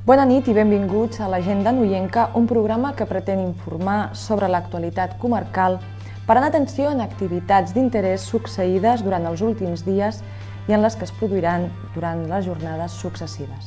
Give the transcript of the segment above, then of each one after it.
Bona nit i benvinguts a l'Agenda Noienca, un programa que pretén informar sobre l'actualitat comarcal, parant atenció en activitats d'interès succeïdes durant els últims dies i en les que es produiran durant les jornades successives.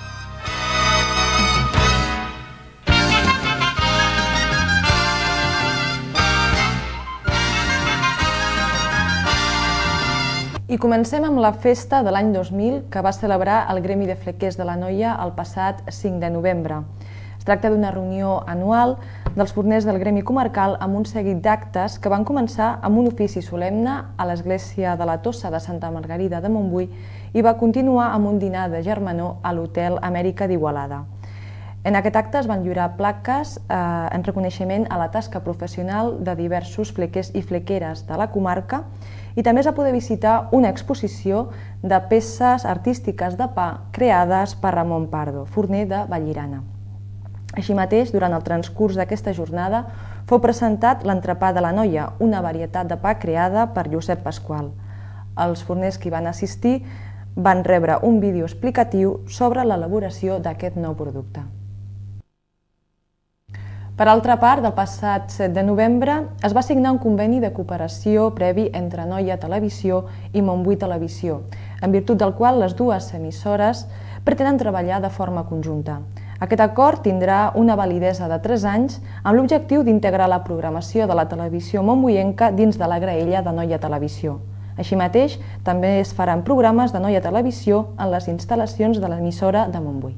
I comencem amb la festa de l'any 2000 que va celebrar el Gremi de Flequers de l'Anoia el passat 5 de novembre. Es tracta d'una reunió anual dels forners del Gremi Comarcal amb un seguit d'actes que van començar amb un ofici solemne a l'església de la Tossa de Santa Margarida de Montbui i va continuar amb un dinar de germanor a l'Hotel Amèrica d'Igualada. En aquest acte es van lliurar plaques en reconeixement a la tasca professional de diversos flequers i flequeres de la comarca i també es va poder visitar una exposició de peces artístiques de pa creades per Ramon Pardo, forner de Vallirana. Així mateix, durant el transcurs d'aquesta jornada, fou presentat l'entrepà de l'Anoia, una varietat de pa creada per Josep Pasqual. Els forners que hi van assistir van rebre un vídeo explicatiu sobre l'elaboració d'aquest nou producte. Per altra part, el passat 7 de novembre es va signar un conveni de cooperació previ entre Anoia Televisió i Montbui Televisió, en virtut del qual les dues emissores pretenen treballar de forma conjunta. Aquest acord tindrà una validesa de 3 anys amb l'objectiu d'integrar la programació de la televisió montbuienca dins de la graella d'Anoia Televisió. Així mateix, també es faran programes d'Anoia Televisió en les instal·lacions de l'emissora de Montbui.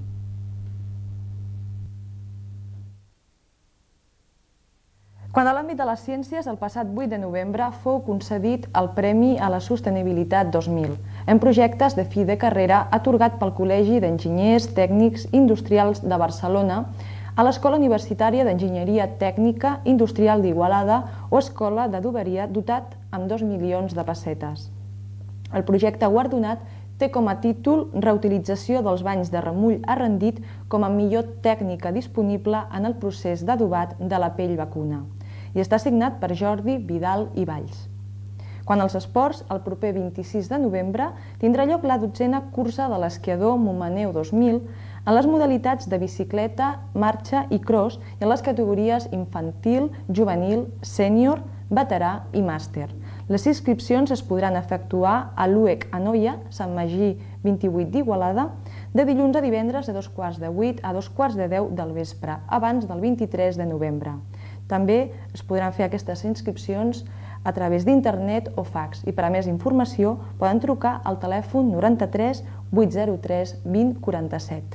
Quant a l'àmbit de les ciències, el passat 8 de novembre fou concedit el Premi a la Sostenibilitat 2000 en projectes de fi de carrera atorgat pel Col·legi d'Enginyers Tècnics Industrials de Barcelona a l'Escola Universitària d'Enginyeria Tècnica Industrial d'Igualada o Escola d'Adoberia dotat amb 2 milions de pessetes. El projecte guardonat té com a títol Reutilització dels banys de remull arrendit com a millor tècnica disponible en el procés d'adobat de la pell vacuna i està signat per Jordi Vidal i Valls. Quant als esports, el proper 26 de novembre tindrà lloc la 12a cursa de l'esquiador Montmaneu 2000 en les modalitats de bicicleta, marxa i cross i en les categories infantil, juvenil, sènior, veterà i màster. Les inscripcions es podran efectuar a l'UEC Anoia, Sant Magí 28 d'Igualada, de dilluns a divendres de 7:15 a 10:15 del vespre, abans del 23 de novembre. També es podran fer aquestes inscripcions a través d'internet o fax i per a més informació poden trucar al telèfon 93 803 20 47.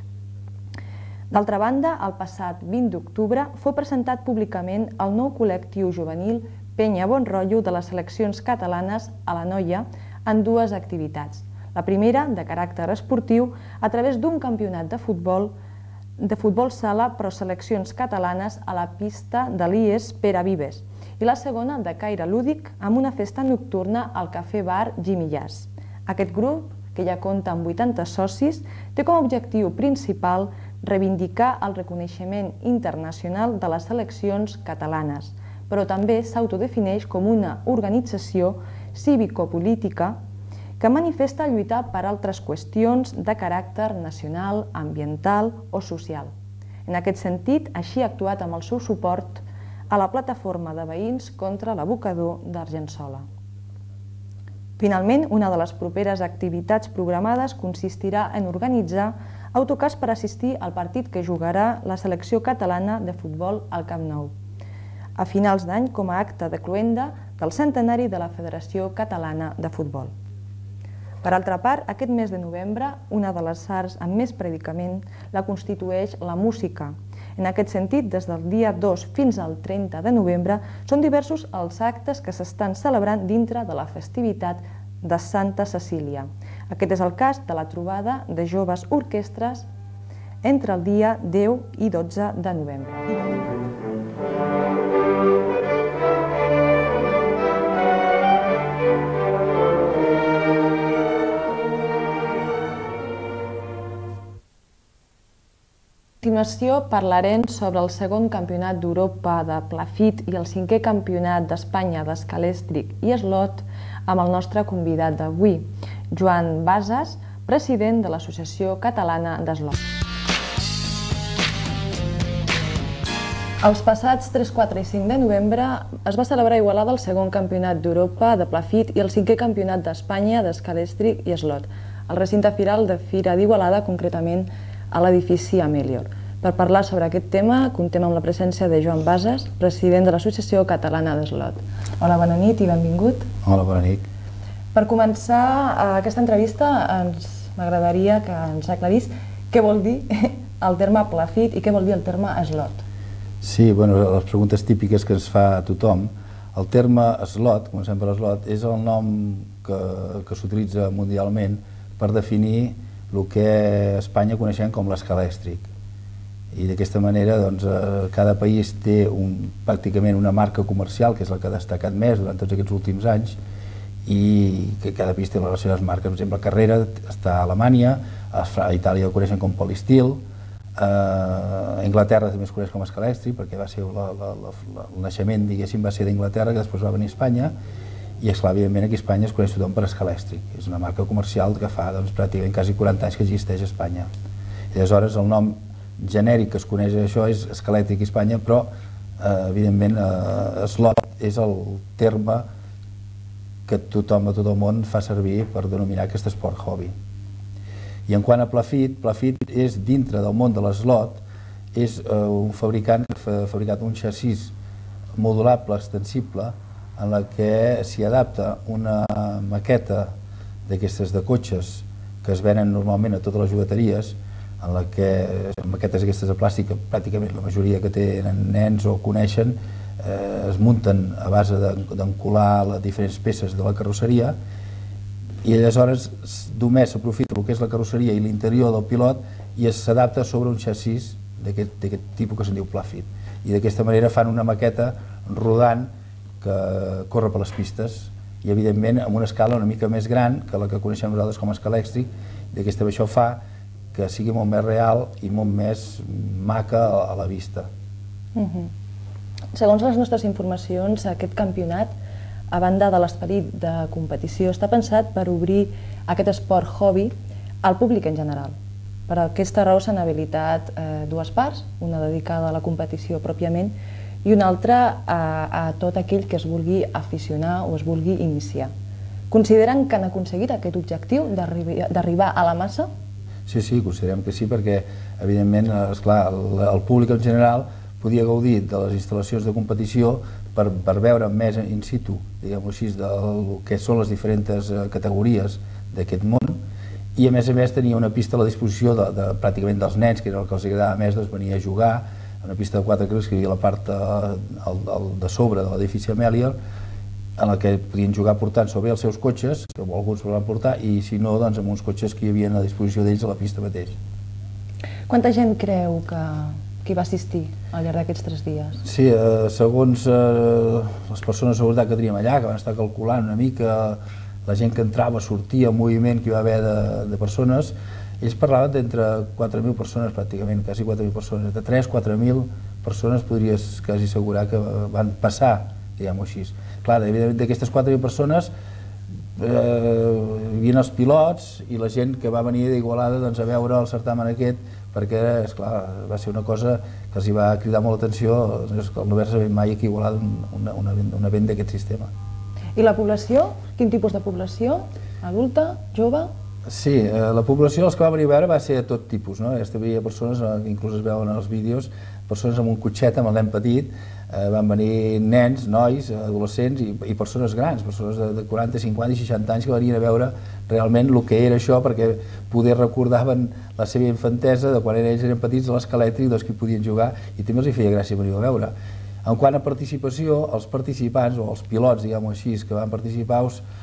D'altra banda, el passat 20 d'octubre fou presentat públicament el nou col·lectiu juvenil Penya Bon Rotllo de les seleccions catalanes a l'Anoia en dues activitats. La primera, de caràcter esportiu, a través d'un campionat de futbol sala però seleccions catalanes a la pista de l'IES Pere Vives i la segona, de caire lúdic, amb una festa nocturna al Cafè Bar Jimmy Jazz. Aquest grup, que ja compta amb 80 socis, té com a objectiu principal reivindicar el reconeixement internacional de les seleccions catalanes, però també s'autodefineix com una organització cívico-política que manifesta lluitar per altres qüestions de caràcter nacional, ambiental o social. En aquest sentit, així ha actuat amb el seu suport a la plataforma de veïns contra l'abocador d'Argençola. Finalment, una de les properes activitats programades consistirà en organitzar autocars per assistir al partit que jugarà la selecció catalana de futbol al Camp Nou, a finals d'any com a acte de cloenda del centenari de la Federació Catalana de Futbol. Per altra part, aquest mes de novembre, una de les arts amb més predicament la constitueix la música. En aquest sentit, des del dia 2 fins al 30 de novembre, són diversos els actes que s'estan celebrant dintre de la festivitat de Santa Cecília. Aquest és el cas de la trobada de joves orquestres entre el dia 10 i 12 de novembre. A continuació parlarem sobre el segon campionat d'Europa de Plafit i el 5è campionat d'Espanya d'escalèstric i eslot amb el nostre convidat d'avui, Joan Basas, president de l'Associació Catalana d'Eslot. Els passats 3, 4 i 5 de novembre es va celebrar a Igualada el segon campionat d'Europa de Plafit i el 5è campionat d'Espanya d'escalèstric i eslot, al recinte firal de Fira d'Igualada, concretament a l'edifici Amelior. Per parlar sobre aquest tema, comptem amb la presència de Joan Bases, president de l'Associació Catalana d'Eslot. Hola, bona nit i benvingut. Hola, bona nit. Per començar aquesta entrevista, m'agradaria que ens aclarís què vol dir el terme Plafit i què vol dir el terme eslot. Sí, les preguntes típiques que ens fa tothom. El terme eslot, comencem per eslot, és el nom que s'utilitza mundialment per definir el que a Espanya coneixem com l'escalèstric. I d'aquesta manera cada país té pràcticament una marca comercial, que és la que ha destacat més durant tots aquests últims anys, i que cada país té les seves marques. Per exemple, Carrera està a Alemanya, a Itàlia ho coneixen com Polistil, a Anglaterra també es coneix com escalèstric, perquè va ser el naixement, diguéssim, va ser d'Anglaterra, que després va venir a Espanya, i esclar, evidentment aquí a Espanya es coneix tothom per escalèstric. És una marca comercial que fa pràcticament quasi 40 anys que existeix a Espanya. I aleshores el nom genèric que es coneix això és escalètric a Espanya, però evidentment eslot és el terme que tothom a tot el món fa servir per denominar aquest esport hobby. I en quant a Plafit, Plafit és dintre del món de l'eslot, és un fabricant que ha fabricat un xassís modulable, extensible, en la que s'hi adapta una maqueta d'aquestes de cotxes que es venen normalment a totes les jugueteries, en la que maquetes aquestes de plàstic, que pràcticament la majoria que tenen nens o coneixen, es munten a base d'encolar les diferents peces de la carrosseria, i aleshores només s'aprofita el que és la carrosseria i l'interior del pilot i s'adapta sobre un xassís d'aquest tipus que se'n diu Plafit. I d'aquesta manera fan una maqueta rodant que corre per les pistes i evidentment amb una escala una mica més gran que la que coneixem nosaltres com a escalèstric. Això fa que sigui molt més real i molt més maca a la vista. Segons les nostres informacions, aquest campionat, a banda de l'esperit de competició, està pensat per obrir aquest esport hobby al públic en general. Per aquesta raó s'han habilitat dues parts, una dedicada a la competició pròpiament i una altra a tot aquell que es vulgui aficionar o es vulgui iniciar. Consideren que han aconseguit aquest objectiu d'arribar a la massa? Sí, considerem que sí, perquè evidentment el públic en general podia gaudir de les instal·lacions de competició per veure més in situ, diguem-ho així, del que són les diferents categories d'aquest món, i a més tenia una pista a la disposició pràcticament dels nens, que era el que els agradava més venir a jugar, una pista de 4 carrils que hi havia a la part de sobre de l'edifici Amelior, en la que podien jugar portant sobre els seus cotxes, que alguns ho van portar, i si no, amb uns cotxes que hi havia a disposició d'ells a la pista mateix. Quanta gent creu que hi va assistir al llarg d'aquests 3 dies? Sí, segons les persones de seguretat que teníem allà, que van estar calculant una mica la gent que entrava, sortia, el moviment que hi va haver de persones, ells parlaven d'entre 4.000 persones, pràcticament, quasi 4.000 persones, de 3.000 a 4.000 persones podries quasi assegurar que van passar, diguem-ho així. Clar, d'aquestes 4.000 persones hi havia els pilots i la gent que va venir d'Igualada a veure el certamen aquest, perquè va ser una cosa que els va cridar molt l'atenció, no haver-se vist mai aquí a Igualada un event d'aquest sistema. I la població? Quin tipus de població? Adulta? Jove? Sí, la població, els que va venir a veure, va ser de tot tipus. Hi havia persones, inclús es veuen en els vídeos, persones amb un cotxet, amb el nen petit, van venir nens, nois, adolescents i persones grans, persones de 40, 50 i 60 anys que venien a veure realment el que era això, perquè poder recordaven la seva infantesa de quan ells eren petits a l'escalètric, que hi podien jugar, i també els feia gràcia venir a veure. En quant a participació, els participants, o els pilots, diguem-ho així, que van participar,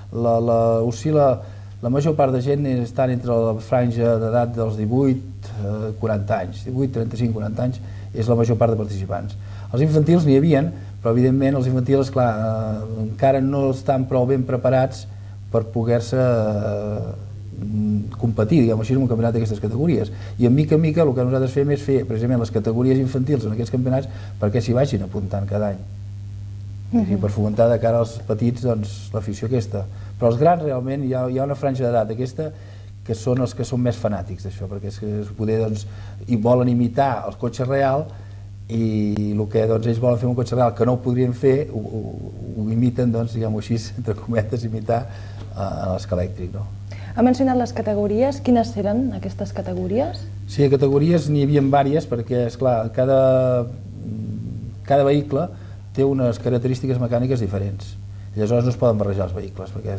la major part de gent estan entre la franja d'edat dels 18 40 anys, 18, 35, 40 anys, és la major part de participants. Els infantils n'hi havia, però evidentment els infantils, encara no estan prou ben preparats per poder-se competir, diguem-ho així, en un campionat d'aquestes categories. I en mica en mica el que nosaltres fem és fer precisament les categories infantils en aquests campionats perquè s'hi vagin apuntant cada any. Per fomentar de cara als petits l'afició aquesta. Però els grans realment hi ha una franja d'edat aquesta que són els que són més fanàtics d'això, perquè volen imitar els cotxes reals i el que ells volen fer un cotxe real que no ho podrien fer, ho imiten, diguem-ho així, entre cometes, imitar l'esca elèctric. Ha mencionat les categories. Quines eren aquestes categories? Sí, categories n'hi havia diverses perquè, esclar, cada vehicle té unes característiques mecàniques diferents. I aleshores no es poden barrejar els vehicles, perquè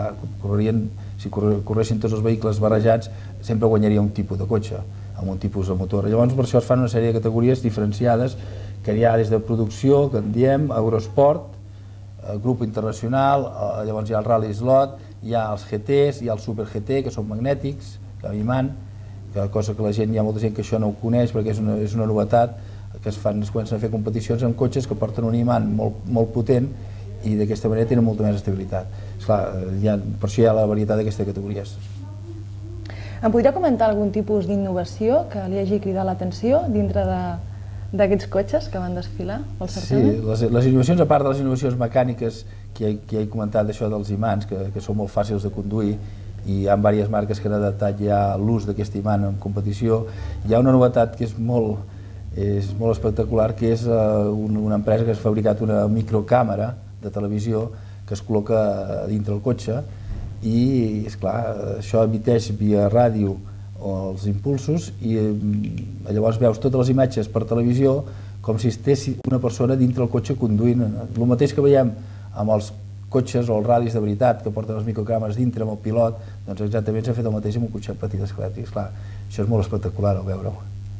si corressin tots els vehicles barrejats sempre guanyaria un tipus de cotxe, amb un tipus de motor. Llavors per això es fan una sèrie de categories diferenciades que hi ha des de producció, que en diem, Eurosport, grup internacional, llavors hi ha el Rally Slot, hi ha els GTs, hi ha el Super GT, que són magnètics, que imant, cosa que hi ha molta gent que això no ho coneix perquè és una novetat, que es comencen a fer competicions amb cotxes que porten un imant molt potent i d'aquesta manera tenen molta més estabilitat. Esclar, per això hi ha la varietat d'aquestes categories. Em podria comentar algun tipus d'innovació que li hagi cridat l'atenció dintre d'aquests cotxes que van desfilar pel certamen? Sí, les innovacions, a part de les innovacions mecàniques que he comentat, això dels imants, que són molt fàcils de conduir, i hi ha diverses marques que han adaptat ja l'ús d'aquest imant en competició, hi ha una novetat que és molt espectacular, que és una empresa que ha fabricat una microcàmera de televisió que es col·loca dintre el cotxe i, esclar, això emiteix via ràdio els impulsos i llavors veus totes les imatges per televisió com si estigués una persona dintre el cotxe conduint. El mateix que veiem amb els cotxes o els ral·lis de veritat que porten les microcàmeres dintre amb el pilot, doncs exactament s'ha fet el mateix amb un cotxe petit esclèptic. Esclar, això és molt espectacular al veure-ho.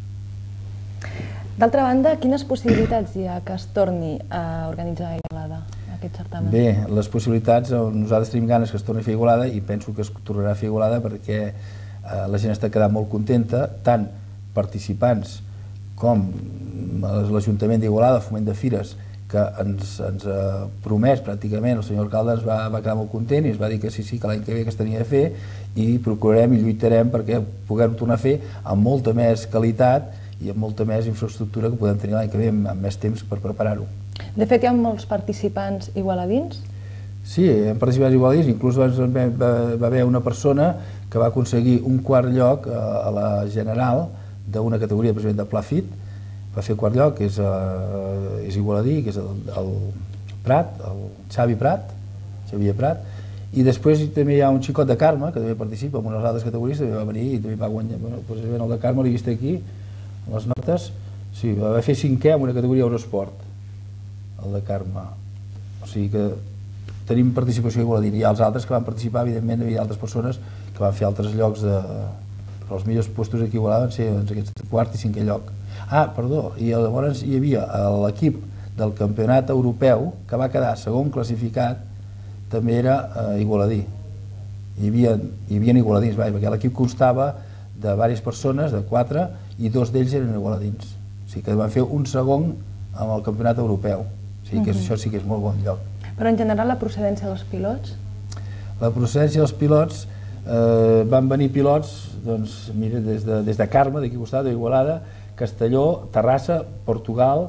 D'altra banda, quines possibilitats hi ha que es torni a organitzar a Igualada aquest certamen? Bé, les possibilitats, nosaltres tenim ganes que es torni a fer Igualada i penso que es tornarà a fer Igualada perquè la gent està quedant molt contenta, tant participants com l'Ajuntament d'Igualada, Foment de Fires, que ens ha promès pràcticament, el senyor alcalde ens va quedar molt content i ens va dir que sí, que l'any que ve que es tenia de fer i procurarem i lluitarem perquè puguem tornar a fer amb molta més qualitat i amb molta més infraestructura que podem tenir l'any que ve, amb més temps per preparar-ho. De fet, hi ha molts participants igualadins? Sí, hem participat igualadins, inclús va haver una persona que va aconseguir un quart lloc a la general d'una categoria precisament de Pla Fit, va fer quart lloc, que és igualadí, que és el Prat, el Xavier Prat, i després també hi ha un xicot de Carme, que també participa en unes altres categories, també va venir i també va guanyar, precisament el de Carme l'he vist aquí, les notes, sí, va fer 5è en una categoria Eurosport, el de Carme. O sigui que tenim participació igualadina. I els altres que van participar, evidentment, hi havia altres persones que van fer altres llocs, però els millors postos aquí a Igualada van ser aquests quart i 5è lloc. Ah, perdó, i llavors hi havia l'equip del campionat europeu que va quedar segon classificat, també era igualadí. Hi havia igualadins, perquè l'equip constava de diverses persones, de 4, i 2 d'ells eren igualadins. O sigui que van fer un segon amb el campionat europeu. O sigui que això sí que és molt bon lloc. Però en general la procedència dels pilots? La procedència dels pilots, van venir pilots, doncs, mira, des de Carme, d'aquí al costat, d'Igualada, Castelló, Terrassa, Portugal,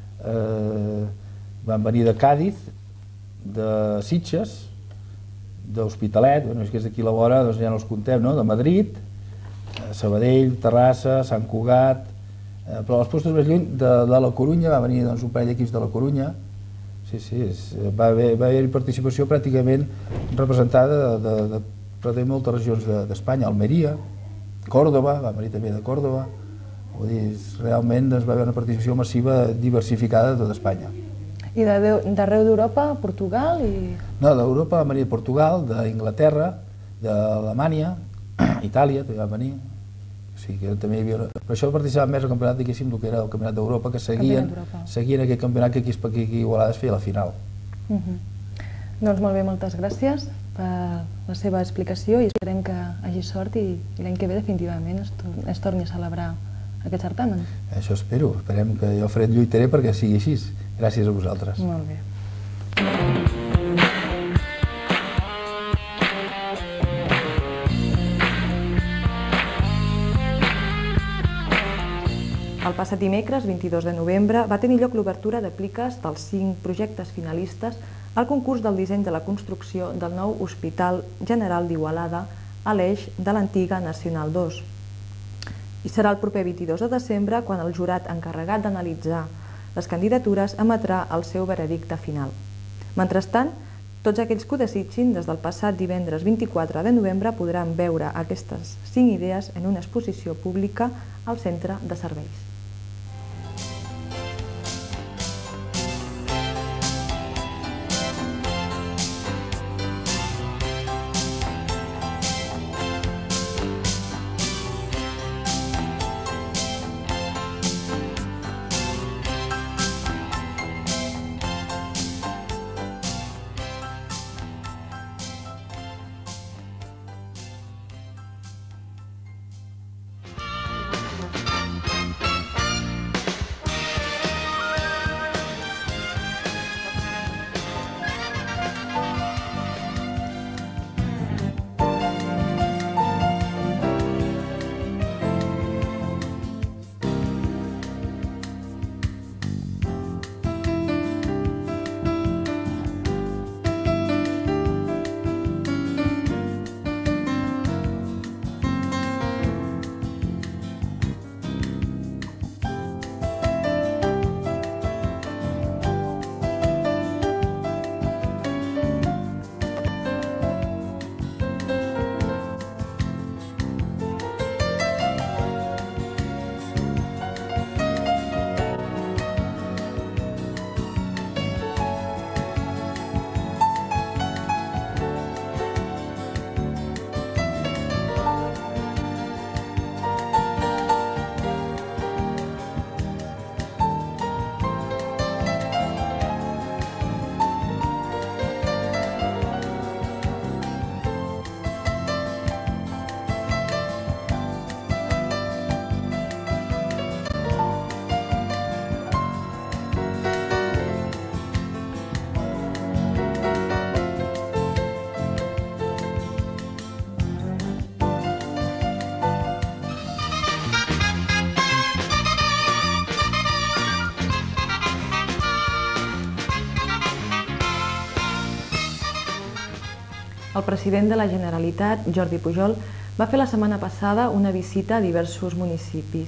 van venir de Càdiz, de Sitges, d'Hospitalet, és que és aquí a la vora, doncs ja no els contem, de Madrid, Sabadell, Terrassa, Sant Cugat, però als postos més lluny de la Corunya, va venir un parell d'equips de la Corunya, va haver-hi participació pràcticament representada de moltes regions d'Espanya, Almeria, Còrdova, va venir també de Còrdova, vull dir, realment va haver una participació massiva diversificada de tot Espanya. I d'arreu d'Europa, Portugal i... No, d'Europa va venir de Portugal, d'Inglaterra, d'Alemanya, Itàlia també va venir, o sigui que també hi havia... Per això participava més al campionat, diguéssim, el que era el campionat d'Europa, que seguien aquest campionat que aquí a Igualada es feia a la final. Doncs molt bé, moltes gràcies per la seva explicació i esperem que hagi sort i l'any que ve definitivament es torni a celebrar aquest certamen. Això espero, esperem que jo lluitaré perquè sigui així. Gràcies a vosaltres. Molt bé. El passat dimecres, 22 de novembre, va tenir lloc l'obertura de pliques dels 5 projectes finalistes al concurs del disseny de la construcció del nou Hospital General d'Igualada a l'eix de l'antiga Nacional 2. I serà el proper 22 de desembre quan el jurat encarregat d'analitzar les candidatures emetrà el seu veredicte final. Mentrestant, tots aquells que ho desitgin, des del passat divendres 24 de novembre podran veure aquestes 5 idees en una exposició pública al Centre de Serveis. El president de la Generalitat, Jordi Pujol, va fer la setmana passada una visita a diversos municipis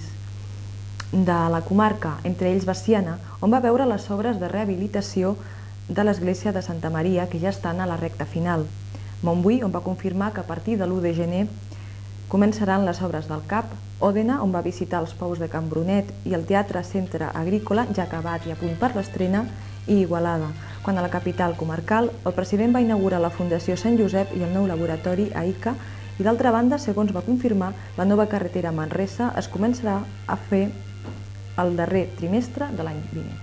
de la comarca, entre ells Veciana, on va veure les obres de rehabilitació de l'església de Santa Maria, que ja estan a la recta final. Montbui, on va confirmar que a partir de l'1 de gener començaran les obres del CAP, Òdena, on va visitar els pous de Can Brunet, i el Teatre Centre Agrícola, ja acabat i a punt per l'estrena, i Igualada. Quan a la capital comarcal, el president va inaugurar la Fundació Sant Josep i el nou laboratori a ICA, i d'altra banda, segons va confirmar, la nova carretera a Manresa es començarà a fer el darrer trimestre de l'any vinent.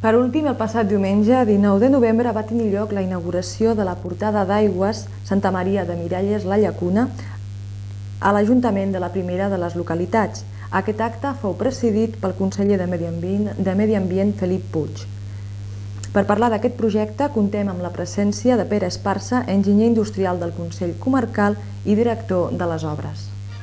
Per últim, el passat diumenge, 19 de novembre, va tenir lloc la inauguració de la portada d'aigües Santa Maria de Miralles, la Llacuna, a l'Ajuntament de la primera de les localitats. Aquest acte fou presidit pel conseller de Medi Ambient, Felip Puig. Per parlar d'aquest projecte, contem amb la presència de Pere Esparça, enginyer industrial del Consell Comarcal i director de les obres.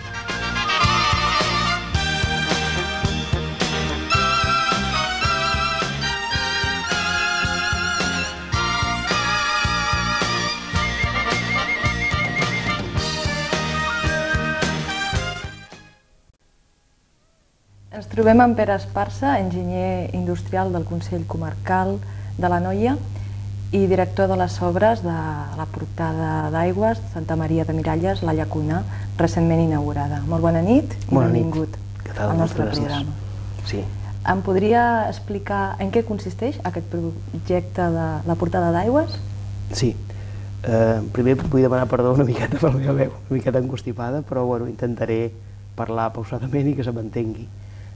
Ens trobem amb Pere Esparça, enginyer industrial del Consell Comarcal de l'Anoia i director de les obres de la portada d'aigües Santa Maria de Miralles, la Llacuna, recentment inaugurada. Molt bona nit i benvingut al nostre programa. Em podria explicar en què consisteix aquest projecte de la portada d'aigües? Sí. Primer vull demanar perdó una miqueta per la meva veu, una miqueta encostipada, però intentaré parlar pausadament i que se m'entengui.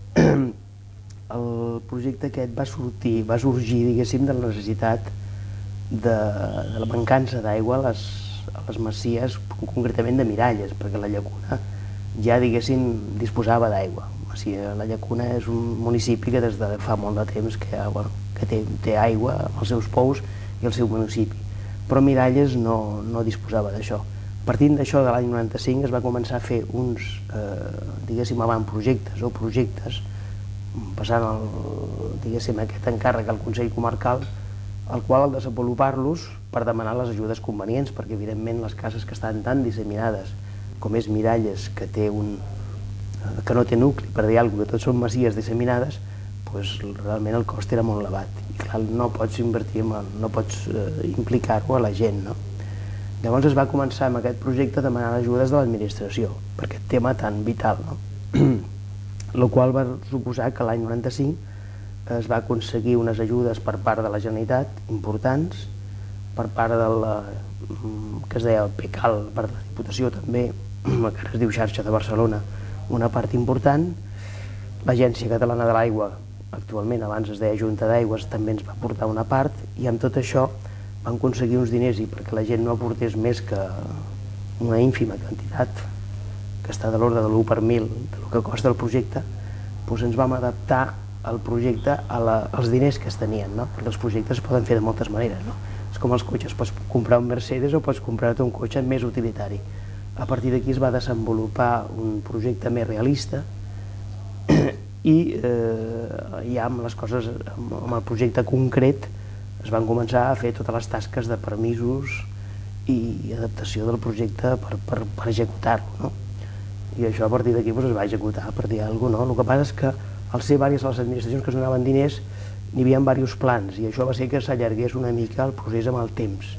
El projecte aquest va sorgir, diguéssim, de la necessitat de la mancança d'aigua a les masies, concretament de Miralles, perquè la Llacuna ja, diguéssim, disposava d'aigua. La Llacuna és un municipi que des de fa molt de temps que té aigua als seus pous i al seu municipi, però Miralles no disposava d'això. Partint d'això, de l'any 95, es va començar a fer uns, diguéssim, avantprojectes o projectes, passant, diguéssim, aquest encàrrec al Consell Comarcal, al qual al desenvolupar-los per demanar les ajudes convenients, perquè evidentment les cases que estan tan disseminades com és Miralles, que no té nucli, per dir alguna cosa, que tot són masies disseminades, realment el cost era molt elevat. I clar, no pots invertir, no pots implicar-ho a la gent, no? Llavors es va començar amb aquest projecte a demanar ajudes de l'administració per aquest tema tan vital, no? El qual va suposar que l'any 95 es va aconseguir unes ajudes per part de la Generalitat importants, per part que es deia el PECAL, per la Diputació també, que ara es diu Xarxa de Barcelona, una part important. L'Agència Catalana de l'Aigua, actualment abans es deia Junta d'Aigües, també ens va aportar una part, i amb tot això van aconseguir uns diners, i perquè la gent no aportés més que una ínfima quantitat, que està de l'ordre de l'1 per 1000 del que costa el projecte, doncs ens vam adaptar el projecte als diners que es tenien, perquè els projectes es poden fer de moltes maneres. És com els cotxes, pots comprar un Mercedes o pots comprar-te un cotxe més utilitari. A partir d'aquí es va desenvolupar un projecte més realista i ja amb les coses, amb el projecte concret, es van començar a fer totes les tasques de permisos i adaptació del projecte per executar-lo. I això a partir d'aquí es va executar, per dir alguna cosa. El que passa és que al ser diverses les administracions que es donaven diners, n'hi havia diversos plans, i això va ser que s'allargués una mica el procés amb el temps.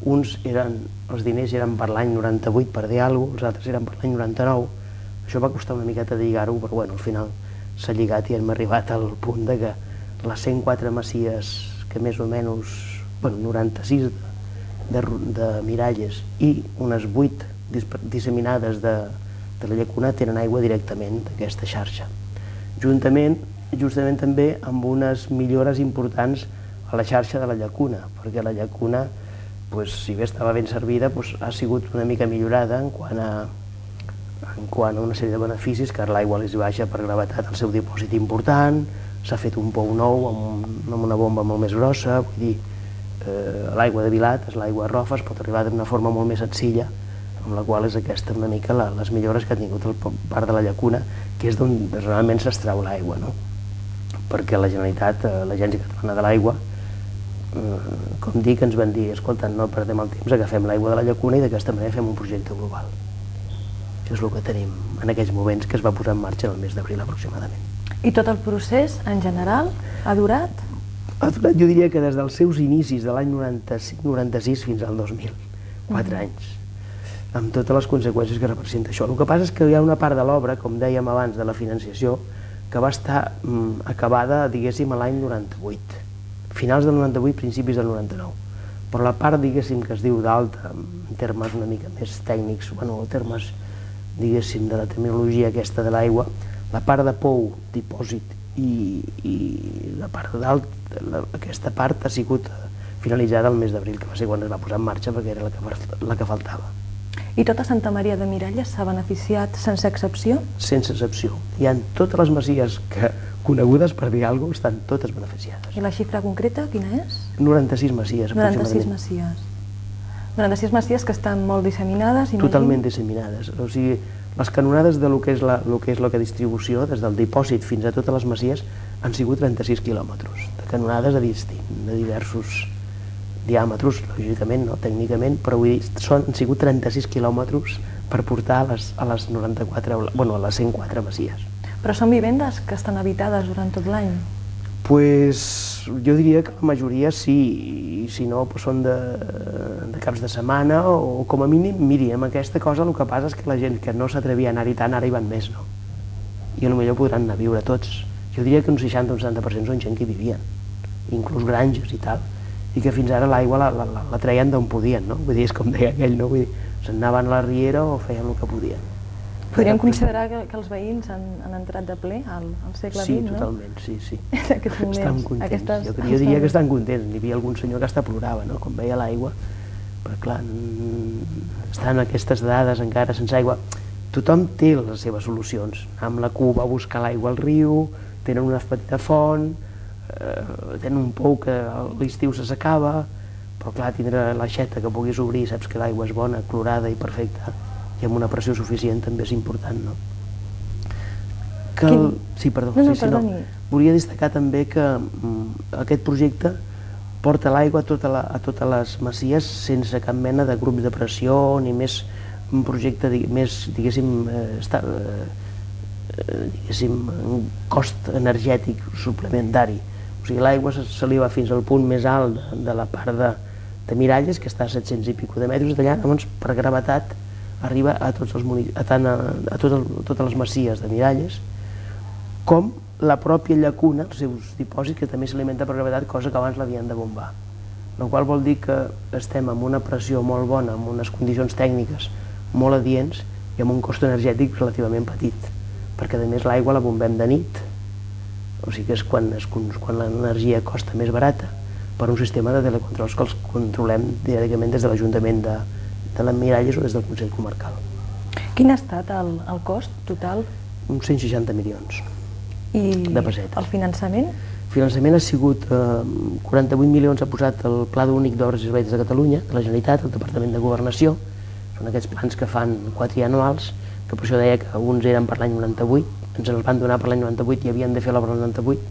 Els diners eren per l'any 98, per dir alguna cosa, els altres eren per l'any 99. Això va costar una miqueta de lligar-ho, però al final s'ha lligat i hem arribat al punt que les 104 masies que més o menys, 96 de Miralles i unes 8 disseminades de la Llacuna tenen aigua directament d'aquesta xarxa. Justament també amb unes millores importants a la xarxa de la Llacuna, perquè la Llacuna, si bé estava ben servida, ha sigut una mica millorada en quant a una sèrie de beneficis, que l'aigua li baixa per gravetat al seu dipòsit important, s'ha fet un pou nou amb una bomba molt més grossa, vull dir, l'aigua de Vilat, l'aigua rofa, es pot arribar d'una forma molt més senzilla, amb la qual és aquesta una mica les millores que ha tingut el part de la Llacuna, que és d'on realment s'extrau l'aigua, perquè la Generalitat, l'Agència Catalana de l'Aigua, com dic, ens van dir, escolta, no perdem el temps, agafem l'aigua de la Llacuna i d'aquesta manera fem un projecte global. Això és el que tenim en aquells moments, que es va posar en marxa el mes d'abril aproximadament. I tot el procés, en general, ha durat? Ha durat, jo diria que des dels seus inicis, de l'any 95-96 fins al 2000, 4 anys, amb totes les conseqüències que representa això. El que passa és que hi ha una part de l'obra, com dèiem abans, de la financiació, que va estar acabada, diguéssim, a l'any 98, finals del 98, principis del 99. Però la part, diguéssim, que es diu d'alta, en termes una mica més tècnics, en termes, diguéssim, de la terminologia aquesta de l'aigua, la part de pou, dipòsit i la part de dalt, aquesta part ha sigut finalitzada el mes d'abril, que va ser quan es va posar en marxa, perquè era la que faltava. I tota Santa Maria de Miralles s'ha beneficiat sense excepció? Sense excepció. Hi ha totes les masies conegudes, per dir alguna cosa, estan totes beneficiades. I la xifra concreta quina és? 96 masies, 96 masies. 96 masies que estan molt disseminades, imagino? Totalment disseminades. O sigui, les canonades de lo que és la distribució, des del dipòsit fins a totes les masies, han sigut 36 quilòmetres de canonades de diversos diàmetres, lògicament, no? Tècnicament, però vull dir, han sigut 36 quilòmetres per portar a les 94, bueno, a les 104 masies. Però són vivendes que estan habitades durant tot l'any? Pues jo diria que la majoria sí, i si no són de caps de setmana o com a mínim, miri, amb aquesta cosa el que passa és que la gent que no s'atrevia a anar-hi tant, ara hi van més, no? I potser podran anar a viure tots. Jo diria que un 60 o un 70% són gent que hi vivien, inclús granges i tal, i que fins ara l'aigua la treien d'on podien, no? Vull dir, és com deia aquell, no? Vull dir, se'n anaven a la riera o feien el que podien. Podríem considerar que els veïns han entrat de ple al segle XX, no? Sí, totalment, sí. En aquests moments. Estan contents. Jo diria que estan contents. N'hi havia algun senyor que hasta plorava, no?, quan veia l'aigua, perquè clar, estan aquestes dades encara sense aigua. Tothom té les seves solucions. Amb la cuba a buscar l'aigua al riu, tenen una petita font, tenen un pou que a l'estiu se s'acaba, però clar, tindre l'aixeta que puguis obrir, saps que l'aigua és bona, clorada i perfecta, i amb una pressió suficient també és important, no? Sí, perdó. Volia destacar també que aquest projecte porta l'aigua a totes les masies sense cap mena de grups de pressió ni més un projecte més, diguéssim, cost energètic suplementari. O sigui, l'aigua se li va fins al punt més alt de la part de Miralles, que està a 700 i pico de metres, d'allà, llavors, per gravetat, arriba a totes les masies de Miralles, com la pròpia llacuna, els seus dipòsits, que també s'alimenta per gravetat, cosa que abans l'havien de bombar. La qual vol dir que estem amb una pressió molt bona, amb unes condicions tècniques molt adients i amb un cost energètic relativament petit, perquè a més l'aigua la bombem de nit, o sigui que és quan l'energia costa més barata, per un sistema de telecontrols que els controlem directament des de l'Ajuntament de les Miralles o des del Consell Comarcal. Quin ha estat el cost total? Uns 160 milions de pessetes. I el finançament? El finançament ha sigut 48 milions ha posat el Pla Únic d'Obres i Serveis de Catalunya, de la Generalitat, el Departament de Governació. Són aquests plans que fan quadrianuals, que per això deia que uns eren per l'any 98, ens els van donar per l'any 98 i havien de fer l'obra el 98.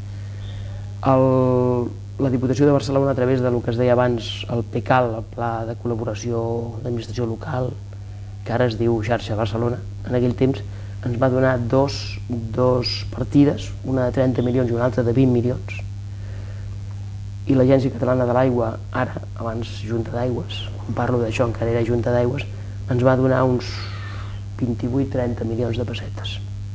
La Diputació de Barcelona, a través del que es deia abans el PECAL, el Pla de Col·laboració d'Administració Local, que ara es diu Xarxa Barcelona, en aquell temps ens va donar dos partides, una de 30 milions i una altra de 20 milions. I l'Agència Catalana de l'Aigua, ara, abans Junta d'Aigües, quan parlo d'això encara era Junta d'Aigües, ens va donar uns 28-30 milions de pessetes.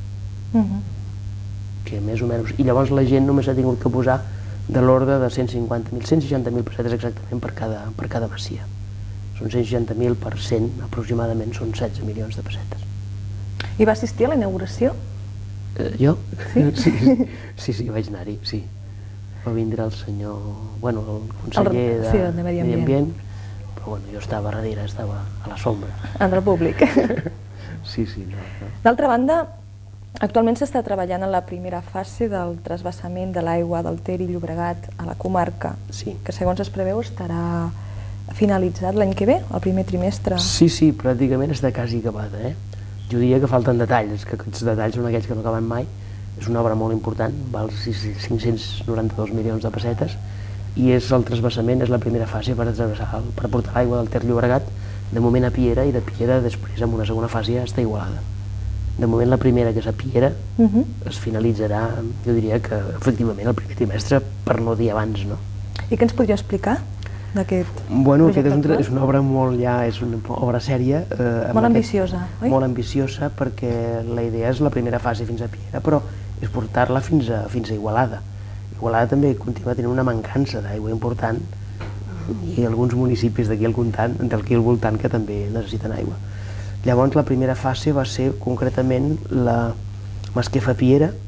Que més o menys... I llavors la gent només ha tingut que posar de l'ordre de 150.000, 160.000 pessetes exactament per cada masia. Són 160.000 per 100, aproximadament són 16 milions de pessetes. I va assistir a la inauguració? Jo? Sí, vaig anar-hi, sí. Va vindre el senyor, bueno, el conseller de Medi Ambient, però bueno, jo estava a darrere, estava a la sombra. Entre el públic. Sí. D'altra banda, actualment s'està treballant en la primera fase del trasbassament de l'aigua del Ter i Llobregat a la comarca, que segons es preveu estarà finalitzat l'any que ve, el primer trimestre. Sí, pràcticament està quasi acabada. Jo diria que falten detalls, que aquests detalls són aquells que no acaben mai. És una obra molt important, val 592 milions de pessetes, i és el trasbassament, és la primera fase per portar l'aigua del Ter Llobregat, de moment a Piera, i de Piera després amb una segona fase està Igualada. De moment la primera, que és a Piera, es finalitzarà, jo diria que efectivament el primer trimestre, per no dir abans, no? I què ens podria explicar d'aquest Bueno, aquesta és una obra molt és una obra sèria. Molt ambiciosa, oi? Molt ambiciosa, perquè la idea és la primera fase fins a Piera, però és portar-la fins a Igualada. Igualada també continua tenint una mancança d'aigua important, i alguns municipis d'aquí al voltant que també necessiten aigua. Llavors la primera fase va ser concretament la Masquefa Piera,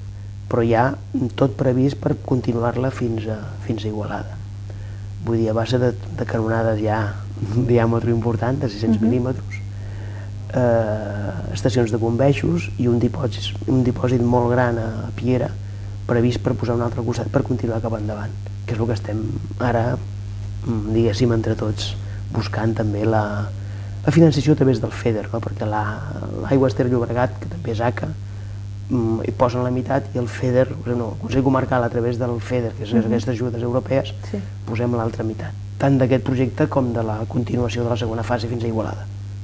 però hi ha tot previst per continuar-la fins a Igualada. Vull dir, a base de canonades ja un diàmetre important, de 600 mil·límetres, estacions de bombeixos i un dipòsit molt gran a Piera previst per posar un altre costat per continuar cap endavant, que és el que estem ara, diguéssim, entre tots, buscant també la financiació a través del FEDER, perquè l'Aigües Ter Llobregat, que també és ACA, hi posen la meitat i el FEDER, el Consell Comarcal a través del FEDER, que és aquestes ajudes europees, posem l'altra meitat, tant d'aquest projecte com de la continuació de la segona fase fins a Igualada.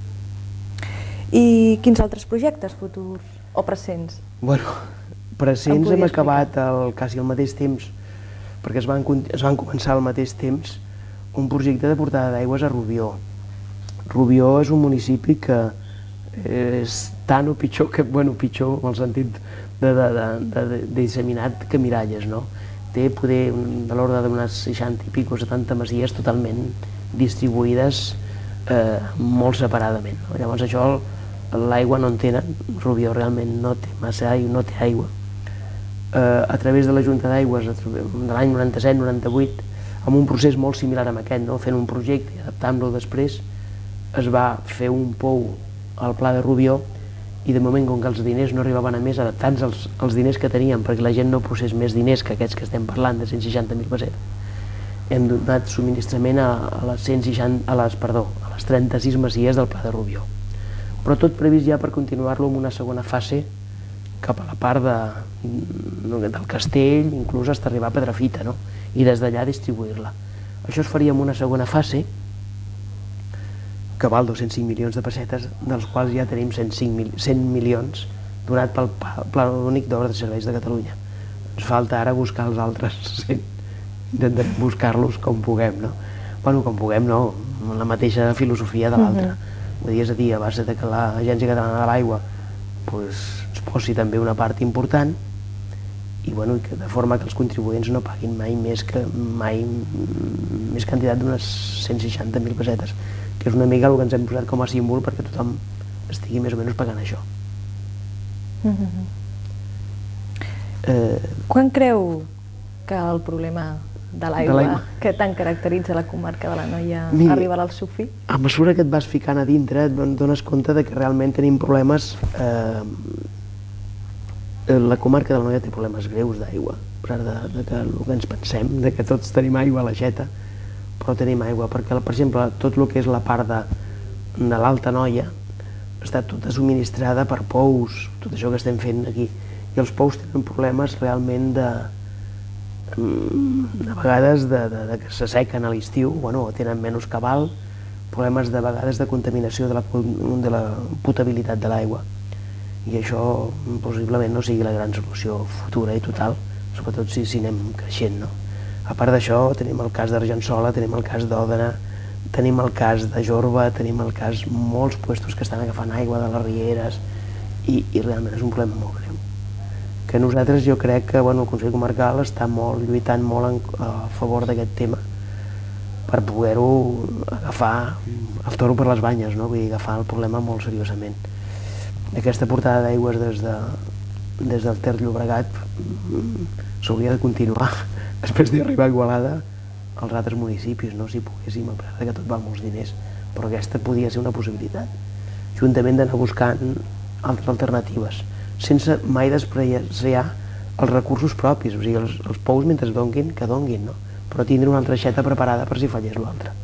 I quins altres projectes futurs o presents? Bueno, presents hem acabat quasi al mateix temps, perquè es van començar al mateix temps un projecte de portada d'aigües a Rubió. Rubió és un municipi que és tant o pitjor, bueno, pitjor en el sentit de disseminat que Miralles, no? Té poder de l'ordre d'unes 60 i pico, 70 masies totalment distribuïdes molt separadament. Llavors això l'aigua no en tenen, Rubió realment no té massa aigua, no té aigua. A través de la Junta d'Aigües de l'any 97-98, amb un procés molt similar a aquest, fent un projecte i adaptant-lo després, es va fer un pou al Pla de Rubió i de moment, com que els diners no arribaven a més, adaptant-se als diners que teníem perquè la gent no posés més diners que aquests que estem parlant, de 160.000 pessetes, hem donat subministrament a les 36 masies del Pla de Rubió. Però tot previst ja per continuar-lo amb una segona fase cap a la part del castell, inclús fins a arribar a Pedrafita, i des d'allà distribuir-la. Això es faria en una segona fase que val 205 milions de pessetes, dels quals ja tenim 100 milions donat pel Pla Únic d'Obres de Serveis de Catalunya. Ens falta ara buscar els altres 100, intentarem buscar-los com puguem, no? Bueno, com puguem no, amb la mateixa filosofia de l'altra. Vull dir, és a dir, a base que l'Agència Catalana de l'Aigua ens posi també una part important i de forma que els contribuents no paguin mai més quantitat d'unes 160.000 pessetes, que és una mica el que ens hem posat com a símbol perquè tothom estigui més o menys pagant això. Quan creu que el problema de l'aigua que tant caracteritza la comarca de l'Anoia arribarà al seu fi? A mesura que et vas ficant a dintre et dones compte que realment tenim problemes. La comarca de l'Anoia té problemes greus d'aigua, a part de que el que ens pensem, que tots tenim aigua a l'aixeta, però tenim aigua, perquè, per exemple, tot el que és la part de l'Alta Anoia està tota subministrada per pous, tot això que estem fent aquí, i els pous tenen problemes realment de vegades que s'assequen a l'estiu, tenen menys cabal, problemes de vegades de contaminació de la potabilitat de l'aigua. I això possiblement no sigui la gran solució futura i total, sobretot si anem creixent. A part d'això, tenim el cas d'Argençola, tenim el cas d'Òdena, tenim el cas de Jorba, tenim el cas molts puestos que estan agafant aigua de les rieres i realment és un problema molt greu. Que nosaltres jo crec que el Consell Comarcal està lluitant molt a favor d'aquest tema per poder-ho agafar el toro per les banyes, vull dir, agafar el problema molt seriosament. Aquesta portada d'aigües des del Ter Llobregat s'hauria de continuar després d'arribar a Igualada als altres municipis, si poguéssim, a part que tot val molts diners, però aquesta podia ser una possibilitat, juntament d'anar buscant altres alternatives, sense mai despreciar els recursos propis, o sigui, els pous mentre donguin, que donguin, però tindre una altra aixeta preparada per si fallés l'altra.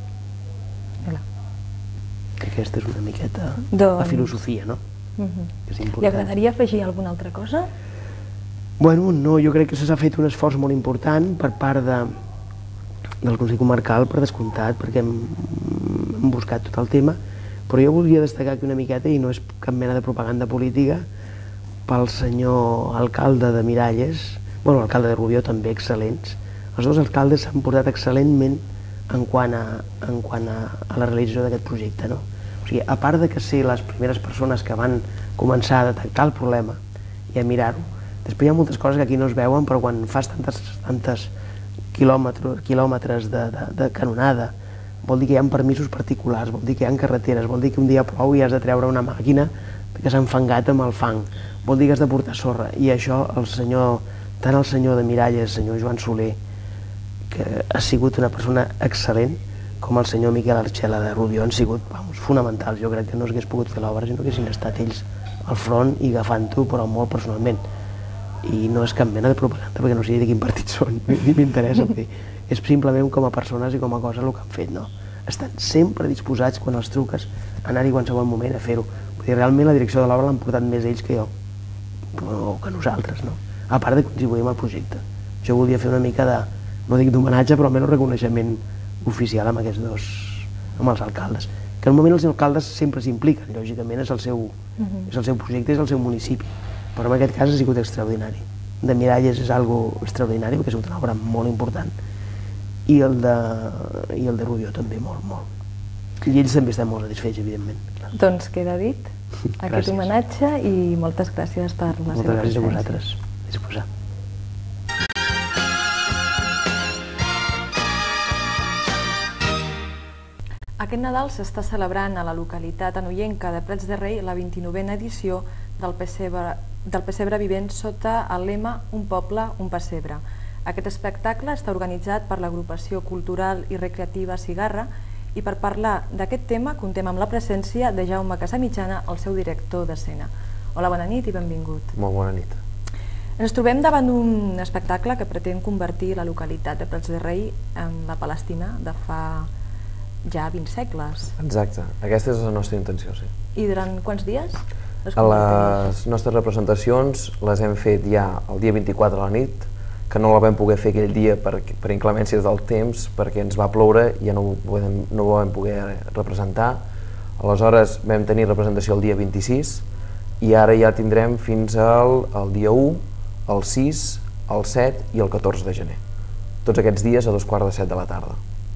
Aquesta és una miqueta la filosofia, no? Li agradaria afegir alguna altra cosa? Bueno, no, jo crec que s'ha fet un esforç molt important per part del Consell Comarcal, per descomptat, perquè hem buscat tot el tema, però jo volia destacar aquí una miqueta, i no és cap mena de propaganda política, pel senyor alcalde de Miralles, l'alcalde de Rubió també, excel·lents. Els dos alcaldes s'han portat excel·lentment en quant a la realització d'aquest projecte, no? O sigui, a part de que ser les primeres persones que van començar a detectar el problema i a mirar-ho, després hi ha moltes coses que aquí no es veuen, però quan fas tantes quilòmetres de canonada, vol dir que hi ha permisos particulars, vol dir que hi ha carreteres, vol dir que un dia plou i has de treure una màquina que s'ha enfangat amb el fang, vol dir que has de portar sorra, i això el senyor tant el senyor de Miralles, el senyor Joan Soler, que ha sigut una persona excel·lent, com el senyor Miquel Arxela de Rubió han sigut fonamentals. Jo crec que no s'hagués pogut fer l'obra si no haguessin estat ells al front i agafant-ho, però molt personalment. I no és cap mena de propaganda, perquè no sé de quin partit són, ni m'interessa. És simplement com a persones i com a cosa el que han fet, no? Estan sempre disposats, quan els truques, a anar-hi qualsevol moment a fer-ho. Realment la direcció de l'obra l'han portat més ells que jo, o que nosaltres, no? A part de contribuir al projecte. Jo volia fer una mica de, no dic d'homenatge, però almenys reconeixement oficial amb aquests dos, amb els alcaldes. Que normalment els alcaldes sempre s'impliquen, lògicament és el seu projecte, és el seu municipi, però en aquest cas ha sigut extraordinari. De Miralles és algo extraordinari, perquè ha sigut una obra molt important, i el de Rubió també molt, molt. I ells també estan molt satisfets, evidentment. Doncs queda dit aquest homenatge i moltes gràcies per la seva presència. Moltes gràcies a vosaltres. Disposar. Aquest Nadal s'està celebrant a la localitat anoienca de Prats de Rei la 29a edició del pessebre vivent sota el lema Un poble, un pessebre. Aquest espectacle està organitzat per l'agrupació cultural i recreativa Cigarra i per parlar d'aquest tema contem amb la presència de Jaume Casamitjana, el seu director d'escena. Hola, bona nit i benvingut. Molt bona nit. Ens trobem davant d'un espectacle que pretén convertir la localitat de Prats de Rei en la Palestina de fa ja 20 segles. Exacte, aquesta és la nostra intenció, sí. I durant quants dies? Les nostres representacions les hem fet ja el dia 24 a la nit, que no la vam poder fer aquell dia per inclemències del temps, perquè ens va ploure i ja no ho vam poder representar. Aleshores vam tenir representació el dia 26 i ara ja tindrem fins al dia 1, el 6, el 7 i el 14 de gener. Tots aquests dies a 2:45 de la tarda.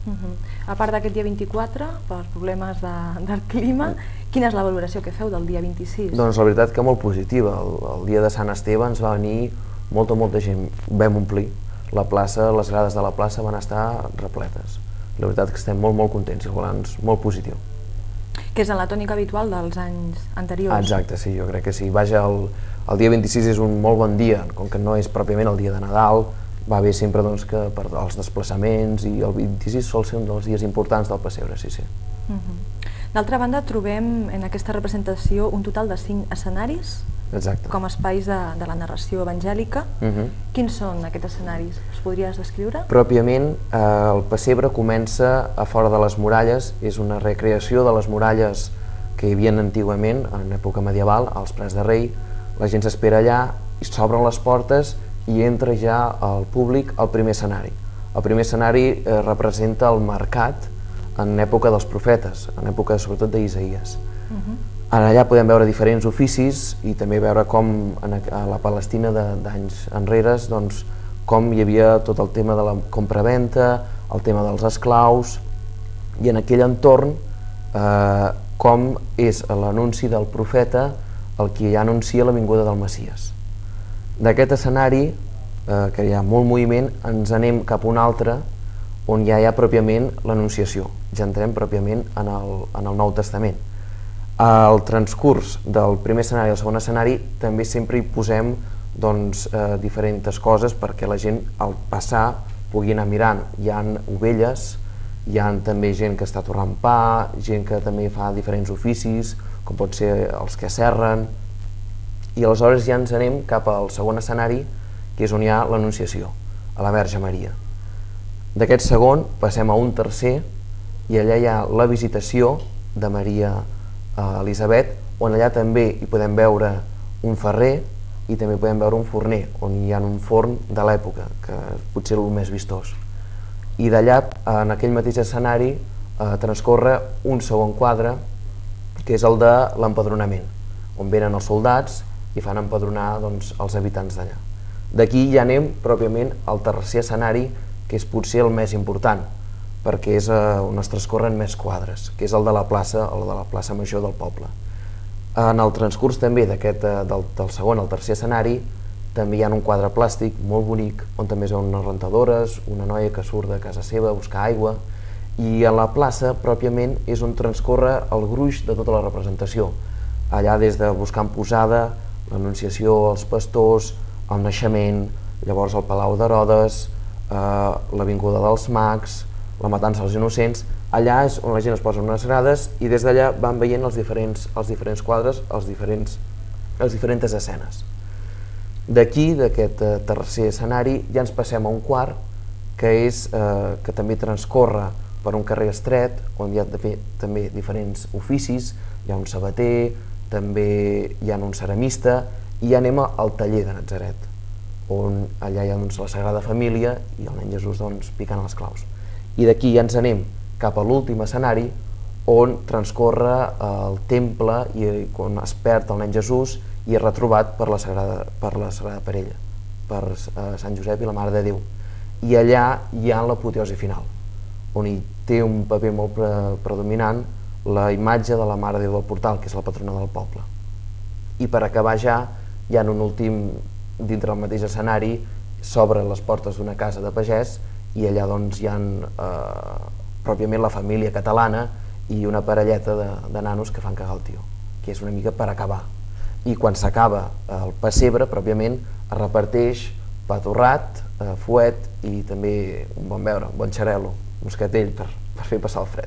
A part d'aquest dia 24, per problemes del clima, quina és la valoració que feu del dia 26? Doncs la veritat que molt positiva. El dia de Sant Esteve ens va venir molta gent. Vam omplir la plaça, les grades de la plaça van estar repletes. La veritat que estem molt contents i el balanç molt positiu. Que és en la tònica habitual dels anys anteriors. Exacte, sí, jo crec que sí. Vaja, el dia 26 és un molt bon dia, com que no és pròpiament el dia de Nadal, va bé sempre que per als desplaçaments, i el 26 sol ser un dels dies importants del pessebre, sí. D'altra banda, trobem en aquesta representació un total de 5 escenaris com a espais de la narració evangèlica. Quins són aquests escenaris? Els podries descriure? Pròpiament, el pessebre comença a fora de les muralles, és una recreació de les muralles que hi havia antigament, en època medieval, als Prats de Rei. La gent s'espera allà, s'obren les portes i entra ja el públic al primer escenari. El primer escenari representa el mercat en època dels profetes, en època sobretot d'Isaïes. Allà podem veure diferents oficis i també veure com a la Palestina d'anys enrere com hi havia tot el tema de la compra-venta, el tema dels esclaus, i en aquell entorn com és l'anunci del profeta el que ja anuncia la vinguda del Messies. D'aquest escenari, que hi ha molt moviment, ens anem cap a un altre on ja hi ha pròpiament l'anunciació. Ja entrem pròpiament en el Nou Testament. Al transcurs del primer escenari i el segon escenari també sempre hi posem diferents coses perquè la gent al passar pugui anar mirant. Hi ha ovelles, hi ha també gent que està torrant pa, gent que també fa diferents oficis, com pot ser els que serren, i aleshores ja ens anem cap al segon escenari, que és on hi ha l'Anunciació, a la Verge Maria. D'aquest segon passem a un tercer i allà hi ha la visitació de Maria a Elisabet, on allà també hi podem veure un ferrer i també podem veure un forner, on hi ha un forn de l'època, que potser és el més vistós. I d'allà, en aquell mateix escenari, transcorre un segon quadre, que és el de l'empadronament, on venen els soldats i fan empadronar els habitants d'allà. D'aquí ja anem pròpiament al tercer escenari, que és potser el més important, perquè és on es transcorren més quadres, que és el de la plaça major del poble. En el transcurs també del segon al tercer escenari també hi ha un quadre plàstic molt bonic, on també es veuen unes rentadores, una noia que surt de casa seva a buscar aigua, i a la plaça pròpiament és on transcorre el gruix de tota la representació. Allà des de buscar en posada, l'Anunciació, els pastors, el naixement, llavors el Palau d'Herodes, l'Avinguda dels Mags, la Matança dels Innocents. Allà és on la gent es posa unes grades i des d'allà van veient els diferents quadres, les diferents escenes. D'aquí, d'aquest tercer escenari, ja ens passem a un quart, que també transcorre per un carrer estret, on hi ha també diferents oficis, hi ha un sabater, també hi ha un ceramista, i ja anem al taller de Natzaret, on allà hi ha la Sagrada Família i el nen Jesús picant les claus. I d'aquí ja ens anem cap a l'últim escenari, on transcorre el temple i on es perd el nen Jesús i és retrobat per la Sagrada Parella, per Sant Josep i la Mare de Déu. I allà hi ha l'apoteosi final, on hi té un paper molt predominant la imatge de la Mare de Déu del Portal, que és la patrona del poble. I per acabar ja, hi ha un últim, dintre del mateix escenari, s'obren les portes d'una casa de pagès i allà hi ha pròpiament la família catalana i una parelleta de nanos que fan cagar el tio, que és una mica per acabar. I quan s'acaba el pessebre, pròpiament, es reparteix pa torrat, fuet i també un bon beure, un bon xarel·lo, un moscatell per fer passar el fred.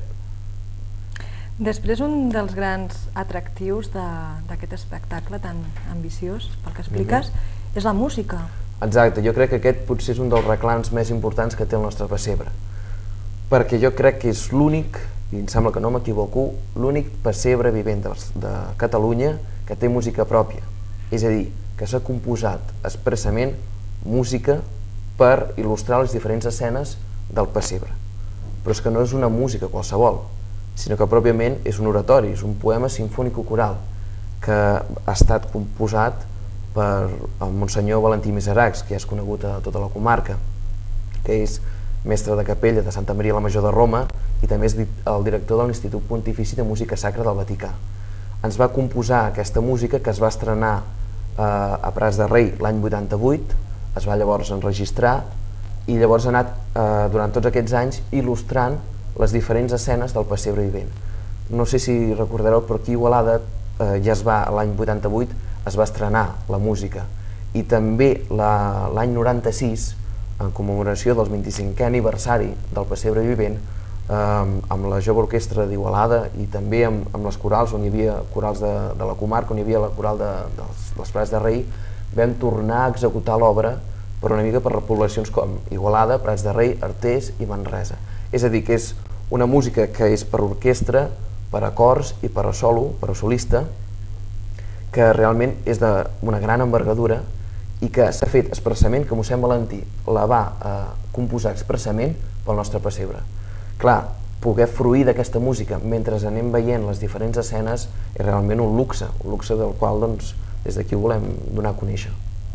Després, un dels grans atractius d'aquest espectacle tan ambiciós, pel que expliques, és la música. Exacte, jo crec que aquest potser és un dels reclams més importants que té el nostre pessebre, perquè jo crec que és l'únic, i em sembla que no m'equivoco, l'únic pessebre vivent de Catalunya que té música pròpia, és a dir, que s'ha composat expressament música per il·lustrar les diferents escenes del pessebre. Però és que no és una música qualsevol, sinó que pròpiament és un oratori, és un poema sinfònico-coral que ha estat composat per el Monsenyor Valentí Miseracs, que ja és conegut a tota la comarca, que és mestre de capella de Santa Maria la Major de Roma i també és el director de l'Institut Pontifici de Música Sacra del Vaticà. Ens va composar aquesta música que es va estrenar a Prats de Rei l'any 88, es va llavors enregistrar i llavors ha anat durant tots aquests anys il·lustrant les diferents escenes del pessebre vivent. No sé si recordareu, però aquí a Igualada ja l'any 88 es va estrenar la música i també l'any 96, en commemoració del 25è aniversari del pessebre vivent, amb la jove orquestra d'Igualada i també amb les corals, on hi havia corals de la comarca, on hi havia la coral dels Prats de Rei, vam tornar a executar l'obra per una mica per poblacions com Igualada, Prats de Rei, Artés i Manresa. És a dir, que és una música que és per orquestra, per a cors i per a solo, per a solista, que realment és d'una gran envergadura i que s'ha fet expressament, que mossèn Valentí la va composar expressament pel nostre pessebre. Clar, poder fruir d'aquesta música mentre anem veient les diferents escenes és realment un luxe del qual des d'aquí ho volem donar a conèixer.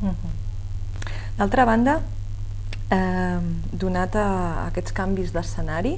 D'altra banda, donat aquests canvis d'escenari,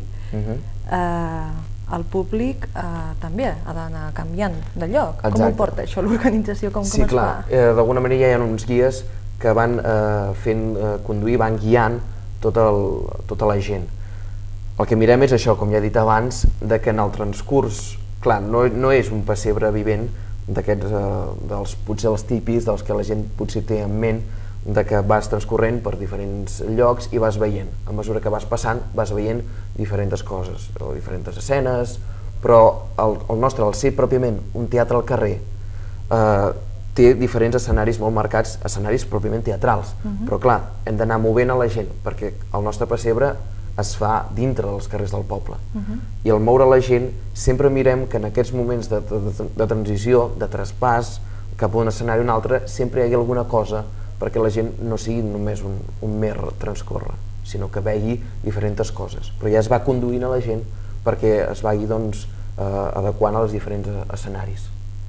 el públic també ha d'anar canviant de lloc. Com ho porta això l'organització? Sí, clar, d'alguna manera hi ha uns guies que van conduir, van guiant tota la gent. El que mirem és això, com ja he dit abans, que en el transcurs, clar, no és un pessebre vivent d'aquests, potser els típics, dels que la gent potser té en ment, que vas transcorrent per diferents llocs i vas veient. A mesura que vas passant, vas veient diferents coses, o diferents escenes, però el nostre, al ser pròpiament un teatre al carrer, té diferents escenaris molt marcats, escenaris pròpiament teatrals, però clar, hem d'anar movent a la gent, perquè el nostre pessebre es fa dintre dels carrers del poble. I al moure la gent, sempre mirem que en aquests moments de transició, de traspàs, cap a un escenari o un altre, sempre hi hagi alguna cosa perquè la gent no sigui només un mer transcórrer, sinó que vegi diferents coses. Però ja es va conduint a la gent perquè es vagi adequant als diferents escenaris.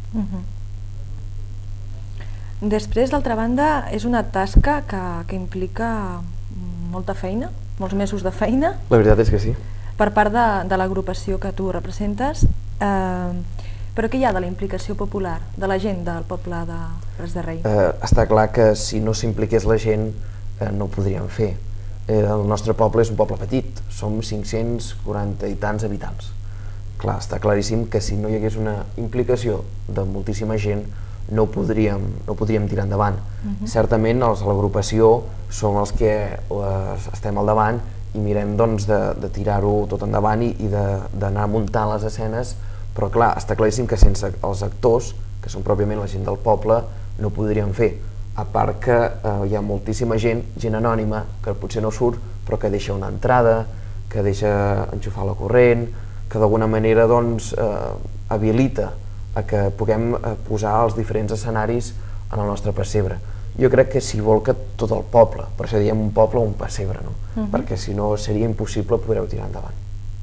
Després, d'altra banda, és una tasca que implica molta feina, molts mesos de feina. La veritat és que sí. Per part de l'agrupació que tu representes, però què hi ha de la implicació popular, de la gent del poble de Prats de Rei? Està clar que si no s'impliqués la gent no ho podríem fer. El nostre poble és un poble petit, som 540 i tants habitants. Clar, està claríssim que si no hi hagués una implicació de moltíssima gent no podríem tirar endavant. Certament l'agrupació som els que estem al davant i mirem de tirar-ho tot endavant i d'anar muntant les escenes, però clar, està claríssim que sense els actors, que són pròpiament la gent del poble, no ho podríem fer. A part que hi ha moltíssima gent anònima, que potser no surt, però que deixa una entrada, que deixa enxufar la corrent, que d'alguna manera habilita a que puguem posar els diferents escenaris en el nostre pessebre. Jo crec que s'hi volca tot el poble, per això diem un poble o un pessebre, no? Perquè si no seria impossible poder-ho tirar endavant.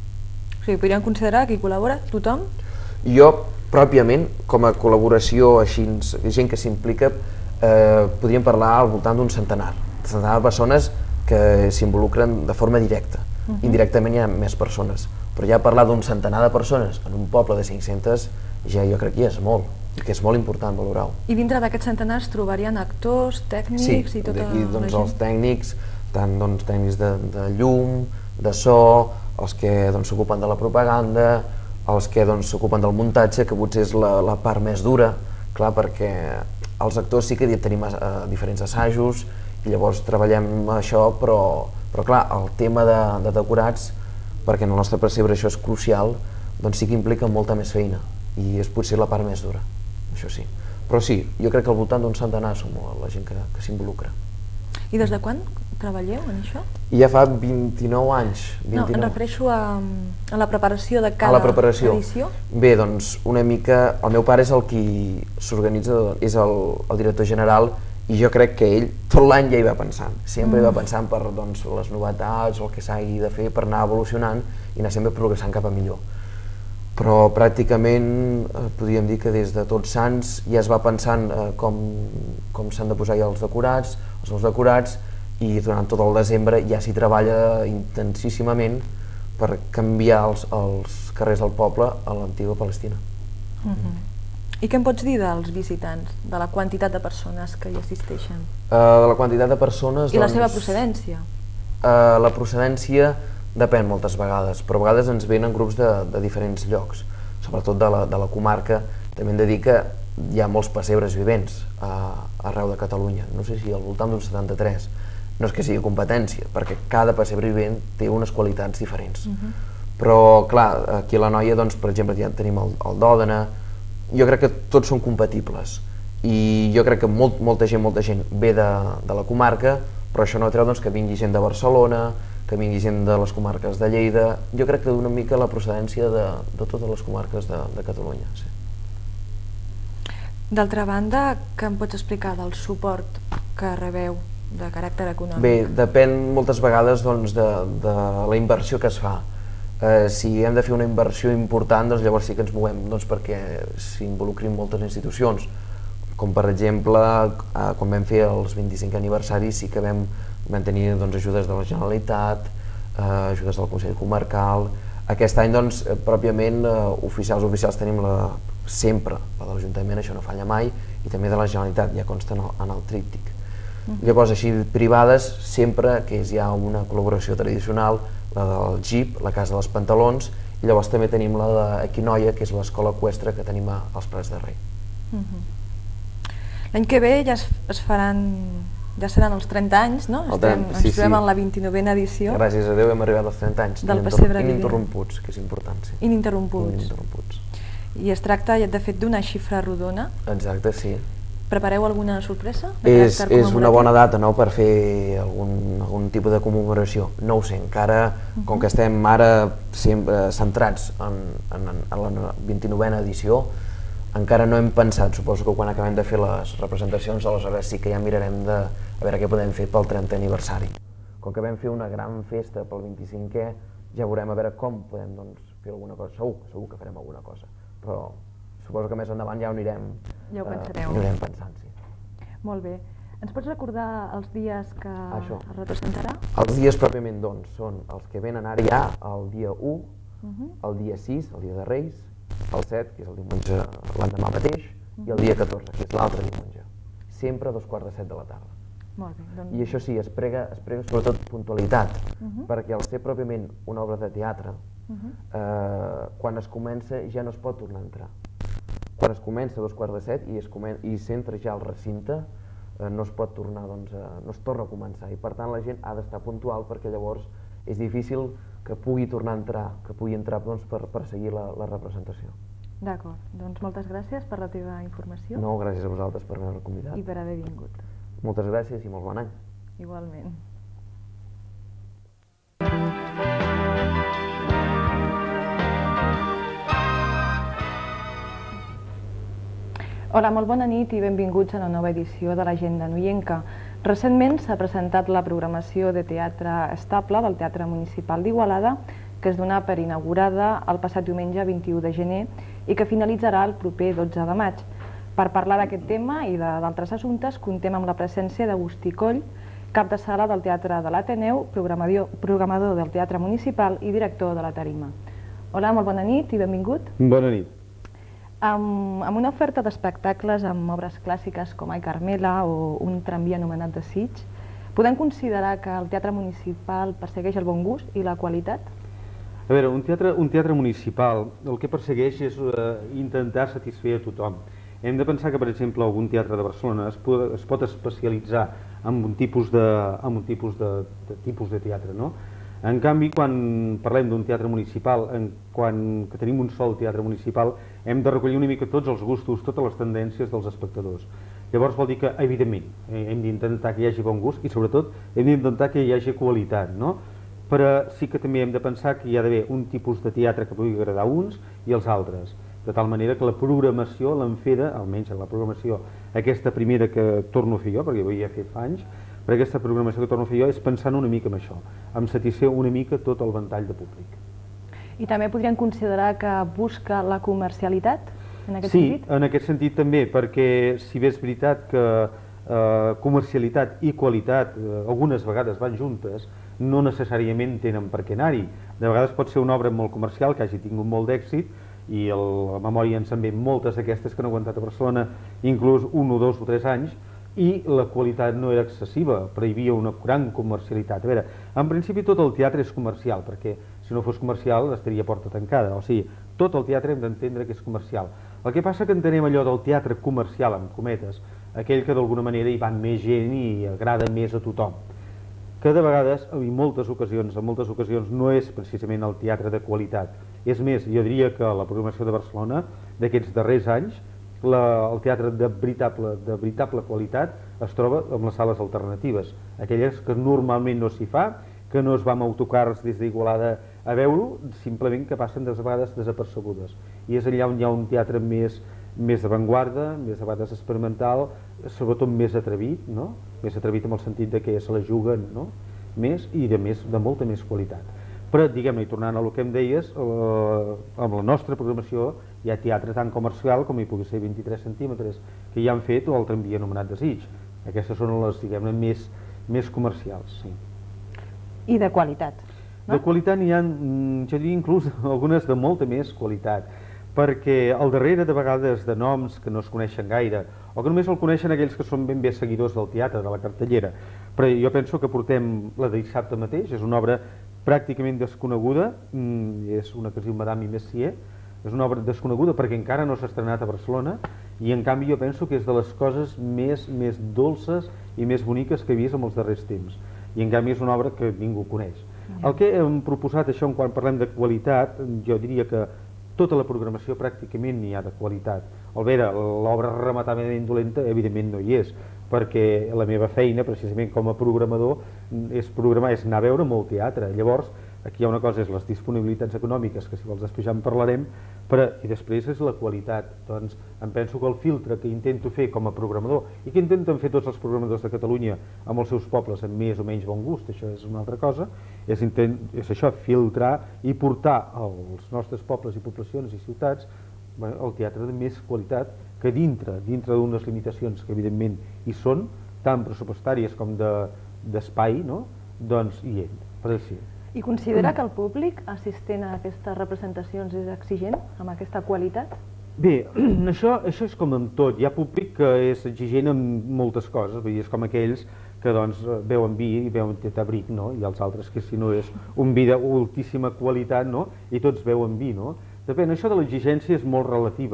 O sigui, podríem considerar que hi col·labora tothom? Jo, pròpiament, com a col·laboració així, gent que s'implica, podríem parlar al voltant d'un centenar de persones que s'involucren de forma directa. Indirectament hi ha més persones, però ja parlar d'un centenar de persones en un poble de 500 ja jo crec que ja és molt, i que és molt important valorar-ho. I dintre d'aquests centenars trobarien actors, tècnics i tota la gent? Sí, d'aquí els tècnics, tant tècnics de llum, de so, els que s'ocupen de la propaganda, els que s'ocupen del muntatge, que potser és la part més dura, clar, perquè els actors sí que tenim diferents assajos i llavors treballem això, però clar, el tema de decorats, perquè en el nostre pessebre això és crucial, doncs sí que implica molta més feina i és potser la part més dura, això sí. Però sí, jo crec que al voltant d'un centenar som la gent que s'involucra. I des de quan treballeu en això? Ja fa 29 anys. No, em refereixo a la preparació de cada edició. Bé, doncs una mica, el meu pare és el qui s'organitza, és el director general, i jo crec que ell tot l'any ja hi va pensant, sempre hi va pensant per les novetats o el que s'hagi de fer per anar evolucionant i anar sempre progressant cap a millor. Però pràcticament podríem dir que des de Tots Sants ja es va pensant com s'han de posar ja els nous decorats, i durant tot el desembre ja s'hi treballa intensíssimament per canviar els carrers del poble a l'antiga Palestina. I què em pots dir dels visitants, de la quantitat de persones que hi assisteixen? De la quantitat de persones... I la seva procedència? La procedència depèn moltes vegades, però a vegades ens venen grups de diferents llocs, sobretot de la comarca. També hem de dir que hi ha molts pessebres vivents arreu de Catalunya, no sé si al voltant d'un 73. No és que sigui competència, perquè cada pessebre vivent té unes qualitats diferents. Però, clar, aquí a l'Anoia, per exemple, ja tenim el d'Òdena. Jo crec que tots són compatibles i jo crec que molta gent ve de la comarca, però això no treu que vingui gent de Barcelona, que vingui gent de les comarques de Lleida. Jo crec que una mica la procedència de totes les comarques de Catalunya. D'altra banda, què em pots explicar del suport que rebeu de caràcter econòmic? Bé, depèn moltes vegades de la inversió que es fa. Si hem de fer una inversió important, llavors sí que ens movem perquè s'involucrin moltes institucions, com per exemple quan vam fer els 25 aniversaris sí que vam tenir ajudes de la Generalitat, ajudes del Consell Comarcal. Aquest any pròpiament oficials tenim sempre la de l'Ajuntament, això no falla mai, i també de la Generalitat, ja consta en el tríptic. Llavors així privades sempre que hi ha una col·laboració tradicional, la del GIP, la Casa dels Pantalons, i llavors també tenim la d'Equinoia, que és l'escola eqüestre que tenim als Prats de Rei. L'any que ve ja seran els 30 anys, no? Ens trobem en la 29a edició. Gràcies a Déu hem arribat als 30 anys. Del pessebre vivent. Ininterromputs, que és important. Ininterromputs. I es tracta, de fet, d'una xifra rodona. Exacte, sí. Prepareu alguna sorpresa? És una bona data per fer algun tipus de commemoració. No ho sé, encara, com que estem ara centrats en la 29a edició, encara no hem pensat. Suposo que quan acabem de fer les representacions, aleshores sí que ja mirarem de veure què podem fer pel 30è aniversari. Com que vam fer una gran festa pel 25è, ja veurem a veure com podem fer alguna cosa. Segur que farem alguna cosa, però suposo que més endavant ja ho anirem pensant. Molt bé. Ens pots recordar els dies que es representarà? Els dies pròpiament són els que venen ara ja el dia 1, el dia 6, el dia de Reis, el 7, que és el diumenge l'endemà mateix, i el dia 14, que és l'altre diumenge. Sempre a 2:45 de la tarda. Molt bé. I això sí, es prega sobretot puntualitat, perquè al ser pròpiament una obra de teatre, quan es comença ja no es pot tornar a entrar. quan es comença a 2:15 i s'entra ja al recinte, no es pot tornar, no es torna a començar, i per tant la gent ha d'estar puntual, perquè llavors és difícil que pugui tornar a entrar, que pugui entrar per seguir la representació. D'acord, doncs moltes gràcies per la teva informació. No, gràcies a vosaltres per haver-me convidat. I per haver vingut. Moltes gràcies i molt bon any. Igualment. Hola, molt bona nit i benvinguts a una nova edició de l'Agenda Noienca. Recentment s'ha presentat la programació de teatre estable del Teatre Municipal d'Igualada, que es donà per inaugurada el passat diumenge 21 de gener i que finalitzarà el proper 12 de maig. Per parlar d'aquest tema i d'altres assumptes, comptem amb la presència d'Agustí Coll, cap de sala del Teatre de l'Ateneu, programador del Teatre Municipal i director de la Tarima. Hola, molt bona nit i benvingut. Bona nit. Amb una oferta d'espectacles amb obres clàssiques com Ai Carmela o un tramvia anomenat Desig, podem considerar que el Teatre Municipal persegueix el bon gust i la qualitat? A veure, un teatre municipal el que persegueix és intentar satisfer a tothom. Hem de pensar que, per exemple, algun teatre de Barcelona es pot especialitzar en un tipus de teatre, no? En canvi, quan parlem d'un teatre municipal, quan tenim un sol teatre municipal, hem de recollir una mica tots els gustos, totes les tendències dels espectadors. Llavors vol dir que, evidentment, hem d'intentar que hi hagi bon gust i, sobretot, hem d'intentar que hi hagi qualitat, no? Però sí que també hem de pensar que hi ha d'haver un tipus de teatre que pugui agradar a uns i als altres, de tal manera que la programació l'hem feta, almenys la programació, aquesta primera que torno a fer jo, perquè avui ja he fet fa anys, però aquesta programació que torno a fer jo és pensant una mica en això, en satisfer una mica tot el ventall de públic. I també podríem considerar que busca la comercialitat, en aquest sentit? Sí, en aquest sentit també, perquè si bé és veritat que comercialitat i qualitat algunes vegades van juntes, no necessàriament tenen per què anar-hi. De vegades pot ser una obra molt comercial que hagi tingut molt d'èxit i a la memòria ens en ve moltes d'aquestes que han aguantat a Barcelona inclús 1 o 2 o 3 anys i la qualitat no era excessiva, però hi havia una gran comercialitat. A veure, en principi tot el teatre és comercial, perquè si no fos comercial estaria a porta tancada, o sigui, tot el teatre hem d'entendre que és comercial. El que passa que entenem allò del teatre comercial, amb cometes, aquell que d'alguna manera hi van més gent i agrada més a tothom, que de vegades, en moltes ocasions no és precisament el teatre de qualitat. És més, jo diria que la programació de Barcelona d'aquests darrers anys, el teatre de veritable qualitat es troba en les sales alternatives, aquelles que normalment no s'hi fa, que no es va amb autocars des d'Igualada a veure-ho, simplement que passen de vegades desapercebudes. I és allà on hi ha un teatre més d'avantguarda, més de vegades experimental, sobretot més atrevit, no? Més atrevit en el sentit de que se la juguen, no? Més i de molta més qualitat. Però, diguem-ne, i tornant a el que em deies, amb la nostra programació hi ha teatre tan comercial com hi pugui ser 23 centímetres, que ja han fet el tramvia anomenat Desig. Aquestes són les, diguem-ne, més comercials, sí. I de qualitat, no? De qualitat n'hi ha, jo diria inclús algunes de molta més qualitat, perquè al darrere de vegades de noms que no es coneixen gaire, o que només el coneixen aquells que són ben bé seguidors del teatre, de la cartellera, però jo penso que portem la de dissabte mateix, és una obra pràcticament desconeguda, és una que es diu Madame i Messier, és una obra desconeguda perquè encara no s'ha estrenat a Barcelona i en canvi jo penso que és de les coses més dolces i més boniques que he vist en els darrers temps i en canvi és una obra que ningú coneix. El que hem proposat això quan parlem de qualitat, jo diria que tota la programació pràcticament n'hi ha de qualitat. Al veure l'obra rematadament dolenta evidentment no hi és, perquè la meva feina precisament com a programador és anar a veure molt teatre. Llavors aquí hi ha una cosa, és les disponibilitats econòmiques, que si vols després ja en parlarem, i després és la qualitat. Doncs em penso que el filtre que intento fer com a programador, i que intenten fer tots els programadors de Catalunya amb els seus pobles amb més o menys bon gust, això és una altra cosa, és això, filtrar i portar als nostres pobles i poblacions i ciutats el teatre de més qualitat que dintre d'unes limitacions que evidentment hi són, tant pressupostàries com d'espai, doncs hi hem, per així. I considera que el públic assistent a aquestes representacions és exigent amb aquesta qualitat? Bé, això és com en tot. Hi ha públic que és exigent en moltes coses, vull dir, és com aquells que veuen vi i veuen tetabric, i els altres que si no és un vi d'altíssima qualitat i tots veuen vi. Depèn, això de l'exigència és molt relativa.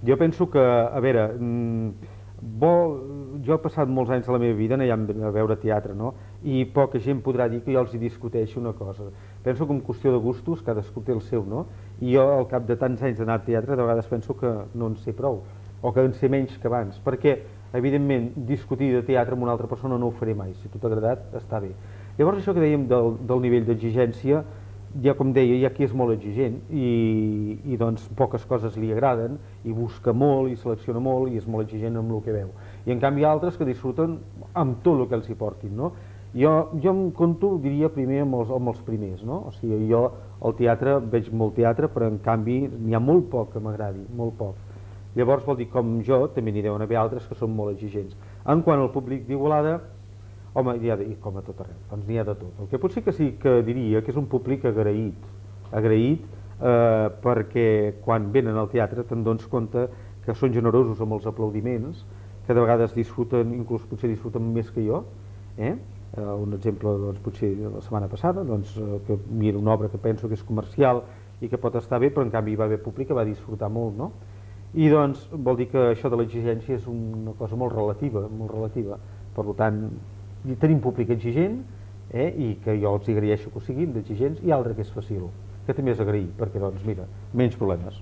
Jo penso que, a veure, jo he passat molts anys de la meva vida anant a veure teatre, no? I poca gent podrà dir que jo els hi discuteixo una cosa. Penso que en qüestió de gustos cadascú té el seu, no? I jo al cap de tants anys d'anar al teatre de vegades penso que no en sé prou, o que en sé menys que abans, perquè evidentment discutir de teatre amb una altra persona no ho faré mai, si a tu t'ha agradat està bé. Llavors això que dèiem del nivell d'exigència, ja com deia, hi ha qui és molt exigent i doncs poques coses li agraden i busca molt i selecciona molt i és molt exigent amb el que veu. I en canvi altres que disfruten amb tot el que els hi portin, no? Jo em compto, diria, primer amb els primers, no? O sigui, jo al teatre veig molt teatre, però en canvi n'hi ha molt poc que m'agradi, molt poc. Llavors vol dir, com jo, també n'hi deuen haver altres que són molt exigents. En quant al públic d'Igualada, home, i com a tot arreu, doncs n'hi ha de tot. El que potser que sí que diria que és un públic agraït perquè quan venen al teatre te'n dones compte que són generosos amb els aplaudiments, que de vegades disfruten, inclús potser disfruten més que jo. Un exemple, doncs, potser la setmana passada, doncs, que mira una obra que penso que és comercial i que pot estar bé, però en canvi va haver públic que va disfrutar molt, no? I doncs vol dir que això de l'exigència és una cosa molt relativa, per tant, tenim públic exigent i que jo els agraeixo que ho siguin, d'exigents, i altre que és fàcil, que també és agrair, perquè doncs mira, menys problemes.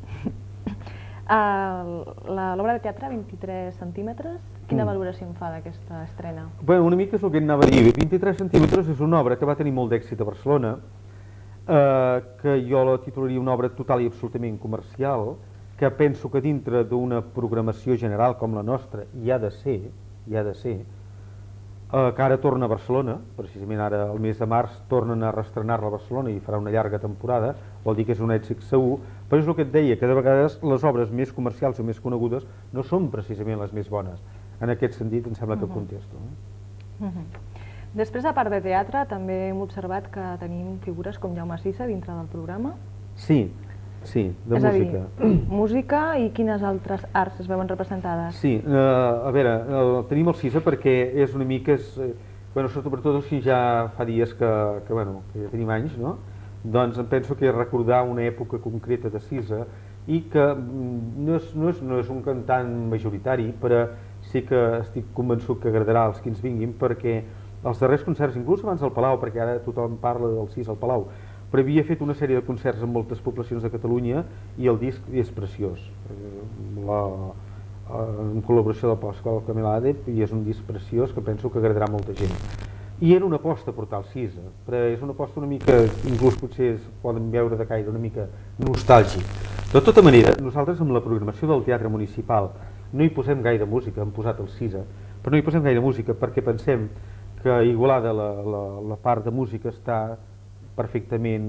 L'obra de teatre, 23 centímetres, quina valoració en fa d'aquesta estrena? Bé, una mica és el que anava a dir. 23 centímetres és una obra que va tenir molt d'èxit a Barcelona, que jo la titularia una obra total i absolutament comercial, que penso que dintre d'una programació general com la nostra hi ha de ser, que ara torna a Barcelona, precisament ara el mes de març tornen a reestrenar-la a Barcelona i farà una llarga temporada, vol dir que és un èxit segur, però és el que et deia, que de vegades les obres més comercials o més conegudes no són precisament les més bones. En aquest sentit em sembla que contesto. Després, a part de teatre, també hem observat que tenim figures com Jaume Sisa dintre del programa. Sí, de música. És a dir, música i quines altres arts es veuen representades? Sí, a veure, tenim el Sisa perquè és una mica, sobretot si ja fa dies que ja tenim anys, no? Doncs em penso que recordar una època concreta de Sisa i que no és un cantant majoritari, però sí que estic convençut que agradarà als que ens vinguin, perquè els darrers concerts, inclús abans del Palau, perquè ara tothom parla del Sisa al Palau, però havia fet una sèrie de concerts en moltes poblacions de Catalunya i el disc és preciós. En col·laboració del Pasqual Camelade, i és un disc preciós que penso que agradarà a molta gent. I era una aposta portar el Sisa, però és una aposta una mica, inclús potser es poden veure de caire una mica nostàlgic. De tota manera, nosaltres amb la programació del Teatre Municipal no hi posem gaire música, hem posat el Sisa, però no hi posem gaire música perquè pensem que a Igualada la part de música està perfectament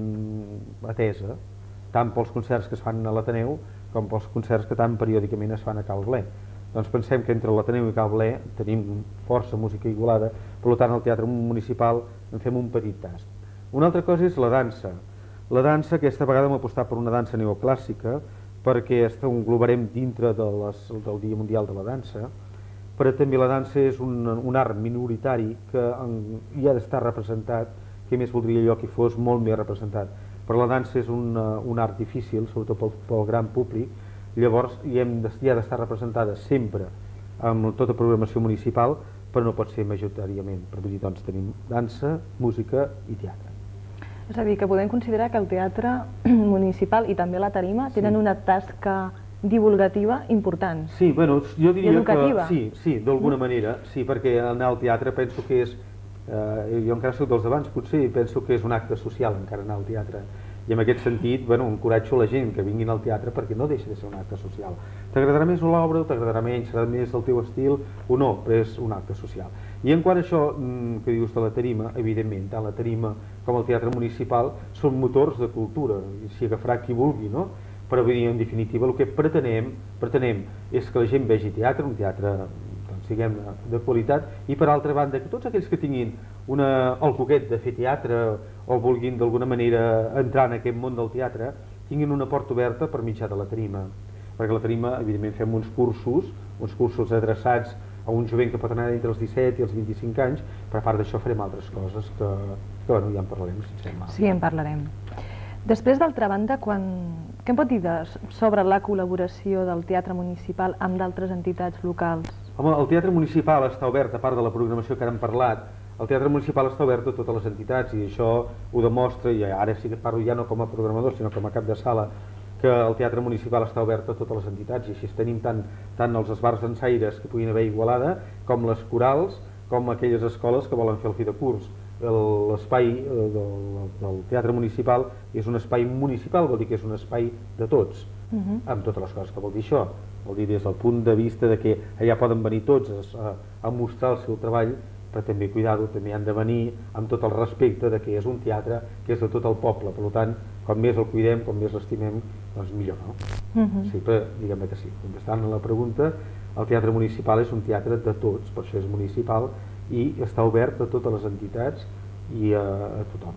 atesa, tant pels concerts que es fan a l'Ateneu com pels concerts que tan periòdicament es fan a Cal Ble. Doncs pensem que entre l'Ateneu i Cal Ble tenim força música a Igualada, per tant al Teatre Municipal en fem un petit tast. Una altra cosa és la dansa. La dansa, aquesta vegada hem apostat per una dansa neoclàssica, perquè ho englobarem dintre del Dia Mundial de la Dansa, però també la dansa és un art minoritari que hi ha d'estar representat, que més voldria jo que fos molt més representat. Però la dansa és un art difícil, sobretot pel gran públic, llavors hi ha d'estar representada sempre amb tota programació municipal, però no pot ser majoritàriament. Per dir, doncs tenim dansa, música i teatre. És a dir, que podem considerar que el teatre municipal i també la tarima tenen una tasca divulgativa important. Sí, bueno, jo diria educativa. Que sí, d'alguna manera, sí, perquè anar al teatre penso que és jo encara soc dels d'abans, potser penso que és un acte social encara anar al teatre, i en aquest sentit encoratjo la gent que vinguin al teatre perquè no deixa de ser un acte social. T'agradarà més l'obra o t'agradarà menys, serà més el teu estil o no, però és un acte social. I en quant a això que dius de la tarima, evidentment, tant la tarima com el Teatre Municipal són motors de cultura, i s'hi agafarà qui vulgui, no? Però en definitiva el que pretenem és que la gent vegi teatre, un teatre siguem de qualitat, i per altra banda que tots aquells que tinguin el coquet de fer teatre o vulguin d'alguna manera entrar en aquest món del teatre tinguin una porta oberta per mitjà de la tarima, perquè la tarima evidentment fem uns cursos adreçats a un jovent que pot anar entre els 17 i els 25 anys, però a part d'això farem altres coses que ja en parlarem, si ens sembla. Sí, en parlarem. Després, d'altra banda, quan Què em pot dir sobre la col·laboració del Teatre Municipal amb d'altres entitats locals? Home, el Teatre Municipal està obert, a part de la programació que ara hem parlat, el Teatre Municipal està obert a totes les entitats i això ho demostra, i ara sí que parlo ja no com a programador sinó com a cap de sala, que el Teatre Municipal està obert a totes les entitats i així tenim tant els esbars dansaires que puguin haver a Igualada com les corals, com aquelles escoles que volen fer el fi de curs. L'espai del Teatre Municipal és un espai municipal, vol dir que és un espai de tots, amb totes les coses que vol dir això. Vol dir des del punt de vista de que allà poden venir tots a mostrar el seu treball, però també, cuidado, també han de venir amb tot el respecte de que és un teatre que és de tot el poble, per tant, com més el cuidem, com més l'estimem, doncs millor, no? Sí, però diguem que sí. Contestant a la pregunta, el Teatre Municipal és un teatre de tots, per això és municipal, i està obert a totes les entitats i a tothom.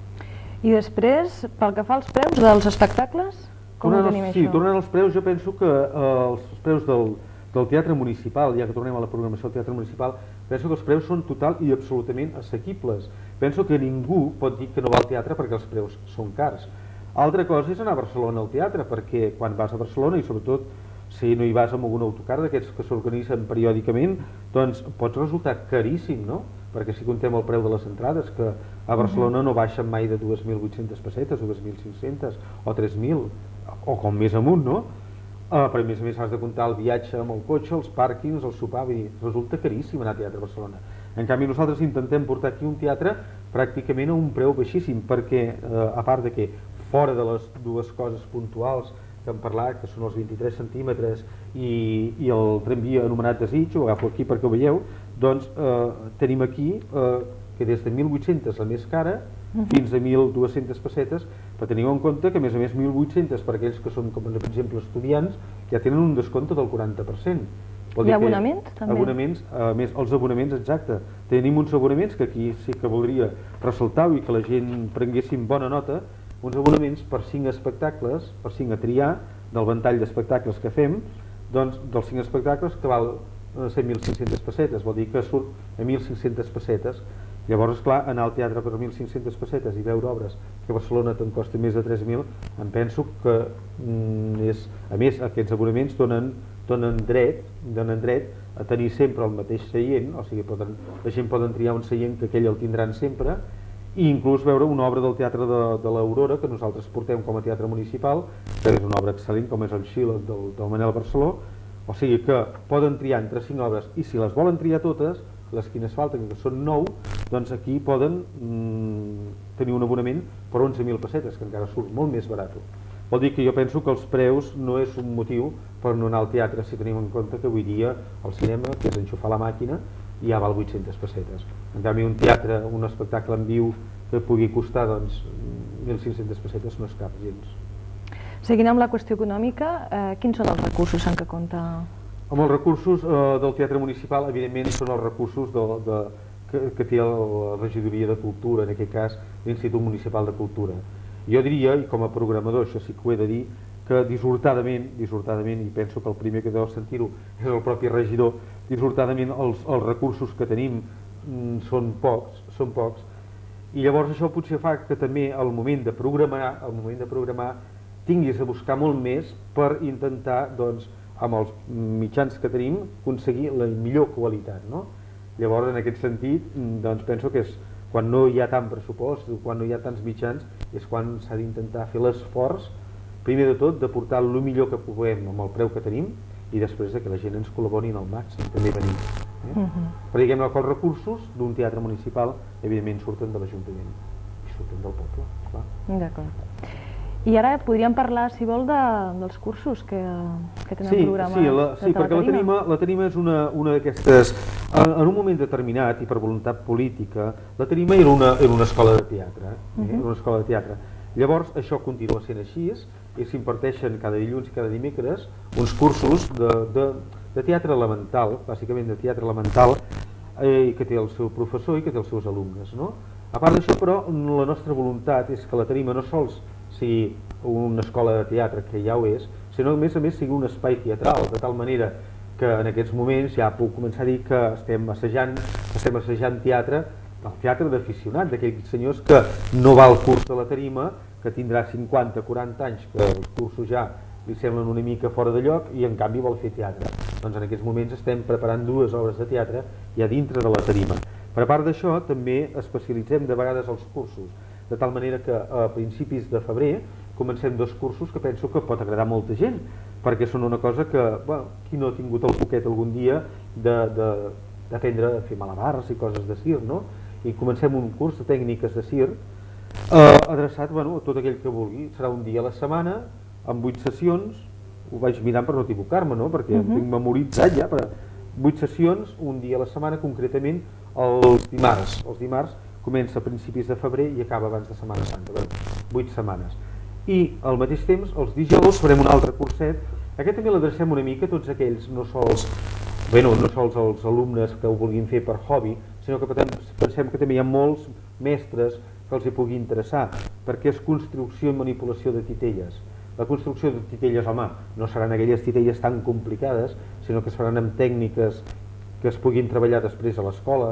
I després, pel que fa als preus dels espectacles, com ho tenim això? Sí, tornant als preus, jo penso que els preus del Teatre Municipal, ja que tornem a la programació del Teatre Municipal, penso que els preus són total i absolutament assequibles. Penso que ningú pot dir que no va al teatre perquè els preus són cars. Altra cosa és anar a Barcelona al teatre, perquè quan vas a Barcelona, i sobretot si no hi vas amb algun autocar d'aquests que s'organitzen periòdicament, doncs pot resultar caríssim, no? Perquè si contem el preu de les entrades, que a Barcelona no baixen mai de 2.800 pessetes, o 2.500, o 3.000, o com més amunt, no? Però a més has de comptar el viatge amb el cotxe, els pàrquings, el sopar, resulta caríssim anar a teatre a Barcelona. En canvi nosaltres intentem portar aquí un teatre pràcticament a un preu baixíssim, perquè a part de que fora de les dues coses puntuals que hem parlat, que són els 23 centímetres i el tramvia anomenat Desig, ho agafo aquí perquè ho veieu, doncs tenim aquí que des de 1.800 la més cara fins a 1.200 pessetes, però teniu en compte que a més 1.800 per aquells que són, com per exemple, estudiants, ja tenen un descompte del 40%. I abonaments també? Abonaments, a més, els abonaments, exacte. Tenim uns abonaments que aquí sí que voldria ressaltar i que la gent prenguessin bona nota, uns abonaments per 5 espectacles, per 5 a triar, del ventall d'espectacles que fem, doncs dels 5 espectacles que val 1.500 pessetes, vol dir que surt a 1.500 pessetes. Llavors, esclar, anar al teatre per 1.500 pessetes i veure obres que a Barcelona te'n costa més de 3.000, em penso que a més, aquests abonaments donen dret a tenir sempre el mateix seient, o sigui, la gent poden triar un seient que aquell el tindran sempre, i inclús veure una obra del Teatre de l'Aurora que nosaltres portem com a teatre municipal, que és una obra excel·lent, com és el Xílec del Manel Barceló, o sigui que poden triar entre 5 obres, i si les volen triar totes, les quines falten, que són 9, doncs aquí poden tenir un abonament per 11.000 pessetes, que encara surt molt més barat. Vol dir que jo penso que els preus no és un motiu per no anar al teatre, si tenim en compte que avui dia el cinema, que és enxufar la màquina, ja val 800 pessetes. En canvi, un teatre, un espectacle en viu que pugui costar 1.500 pessetes no és cap gens. Seguint amb la qüestió econòmica, quins són els recursos en què compta? Amb els recursos del Teatre Municipal, evidentment, són els recursos que té la Regidoria de Cultura, en aquest cas l'Institut Municipal de Cultura. Jo diria, i com a programador això sí que ho he de dir, que dissortadament, i penso que el primer que deu sentir-ho és el propi regidor, dissortadament els recursos que tenim són pocs, i llavors això potser fa que també al moment de programar tinguis a buscar molt més per intentar, doncs, amb els mitjans que tenim, aconseguir la millor qualitat, no? Llavors, en aquest sentit, doncs penso que és quan no hi ha tant pressupost, quan no hi ha tants mitjans, és quan s'ha d'intentar fer l'esforç, primer de tot, de portar el millor que puguem amb el preu que tenim i després que la gent ens col·labori al màxim, també venim. Però diguem-ne que els recursos d'un teatre municipal, evidentment, surten de l'Ajuntament i surten del poble, clar. D'acord. I ara podríem parlar, si vol, dels cursos que tenen programats. Sí, perquè la Tarima és una d'aquestes... En un moment determinat, i per voluntat política, la Tarima era una escola de teatre. Llavors, això continua sent així, i s'imparteixen cada dilluns i cada dimecres uns cursos de teatre elemental, bàsicament de teatre elemental, que té el seu professor i que té els seus alumnes. A part d'això, però, la nostra voluntat és que la Tarima no sols sigui una escola de teatre, que ja ho és, sinó que a més sigui un espai teatral, de tal manera que en aquests moments ja puc començar a dir que estem assajant teatre, el teatre d'aficionat, d'aquells senyors que no va al curs de la Tarima, que tindrà 50-40 anys, que els cursos ja li semblen una mica fora de lloc i en canvi vol fer teatre. Doncs en aquests moments estem preparant 2 obres de teatre ja dintre de la tarima. Per a part d'això també especialitzem de vegades els cursos, de tal manera que a principis de febrer comencem 2 cursos que penso que pot agradar molta gent, perquè són una cosa que, bueno, qui no ha tingut el poquet algun dia d'aprendre a fer malabars i coses de circ, no? I comencem un curs de tècniques de circ adreçat a tot aquell que vulgui. Serà un dia a la setmana, amb 8 sessions, ho vaig mirant per no equivocar-me, no? Perquè tinc memoritzat ja, però 8 sessions, un dia a la setmana, concretament els dimarts. Els dimarts comença a principis de febrer i acaba abans de Setmana Santa, 8 setmanes. I al mateix temps, els dijous farem un altre curset. Aquest també l'adrecem una mica a tots aquells, no sols els alumnes que ho vulguin fer per hobby, sinó que pensem que també hi ha molts mestres que els hi pugui interessar, perquè és construcció i manipulació de titelles. La construcció de titelles, home, no seran aquelles titelles tan complicades, sinó que es faran amb tècniques que es puguin treballar després a l'escola,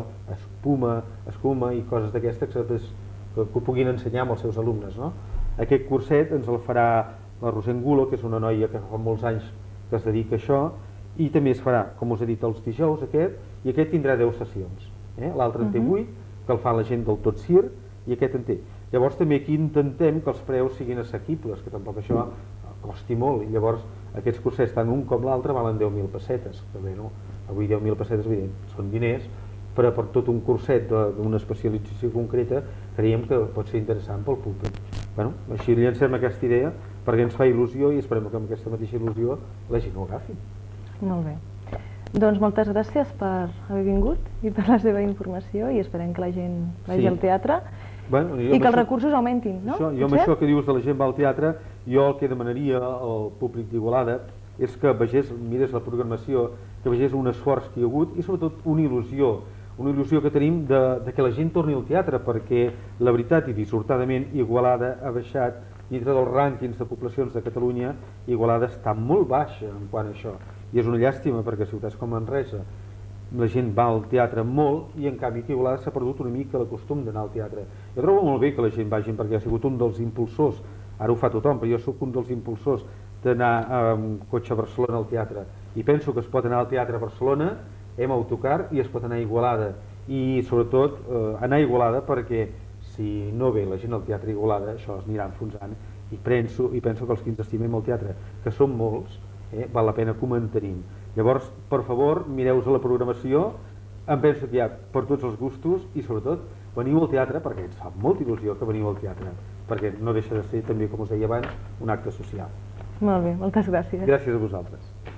escuma i coses d'aquestes que ho puguin ensenyar als seus alumnes, no? Aquest curset ens el farà la Roser Angulo, que és una noia que fa molts anys que es dedica a això, i també es farà, com us he dit, els dijous aquest, i aquest tindrà 10 sessions. L'altre en té 8, que el fa la gent del Tot Circ, i aquest en té. Llavors també aquí intentem que els preus siguin assequibles, que tampoc això costi molt, i llavors aquests cursets, tant un com l'altre, valen 10.000 pessetes, que bé, no? Avui 10.000 pessetes, evident, són diners, però per tot un curset d'una especialització concreta creiem que pot ser interessant pel públic. Així llancem aquesta idea perquè ens fa il·lusió i esperem que amb aquesta mateixa il·lusió la gent ho agafi. Molt bé. Doncs moltes gràcies per haver vingut i per la seva informació i esperem que la gent vagi al teatre i que els recursos augmentin, no? Jo amb això que dius de la gent va al teatre, jo el que demanaria al públic d'Igualada és que mirés la programació, que vegés un esforç que hi ha hagut i sobretot una il·lusió que tenim de que la gent torni al teatre, perquè la veritat i dissortadament Igualada ha baixat dintre dels rànquings de poblacions de Catalunya. Igualada està molt baixa en quant a això i és una llàstima perquè ciutats com Manresa la gent va al teatre molt i en canvi que Igualada s'ha perdut una mica el costum d'anar al teatre. Jo trobo molt bé que la gent vagi perquè ha sigut un dels impulsors, ara ho fa tothom, però jo soc un dels impulsors d'anar amb cotxe a Barcelona al teatre i penso que es pot anar al teatre a Barcelona amb autocar i es pot anar a Igualada i sobretot anar a Igualada perquè si no ve la gent al teatre a Igualada això es anirà enfonsant i penso que els que ens estimem al teatre, que són molts, val la pena que ho mantenim. Llavors, per favor, mireu-vos la programació, em penso que hi ha per tots els gustos i sobretot veniu al teatre perquè ens fa molta il·lusió que veniu al teatre, perquè no deixa de ser també, com us deia abans, un acte social. Molt bé, moltes gràcies. Gràcies a vosaltres.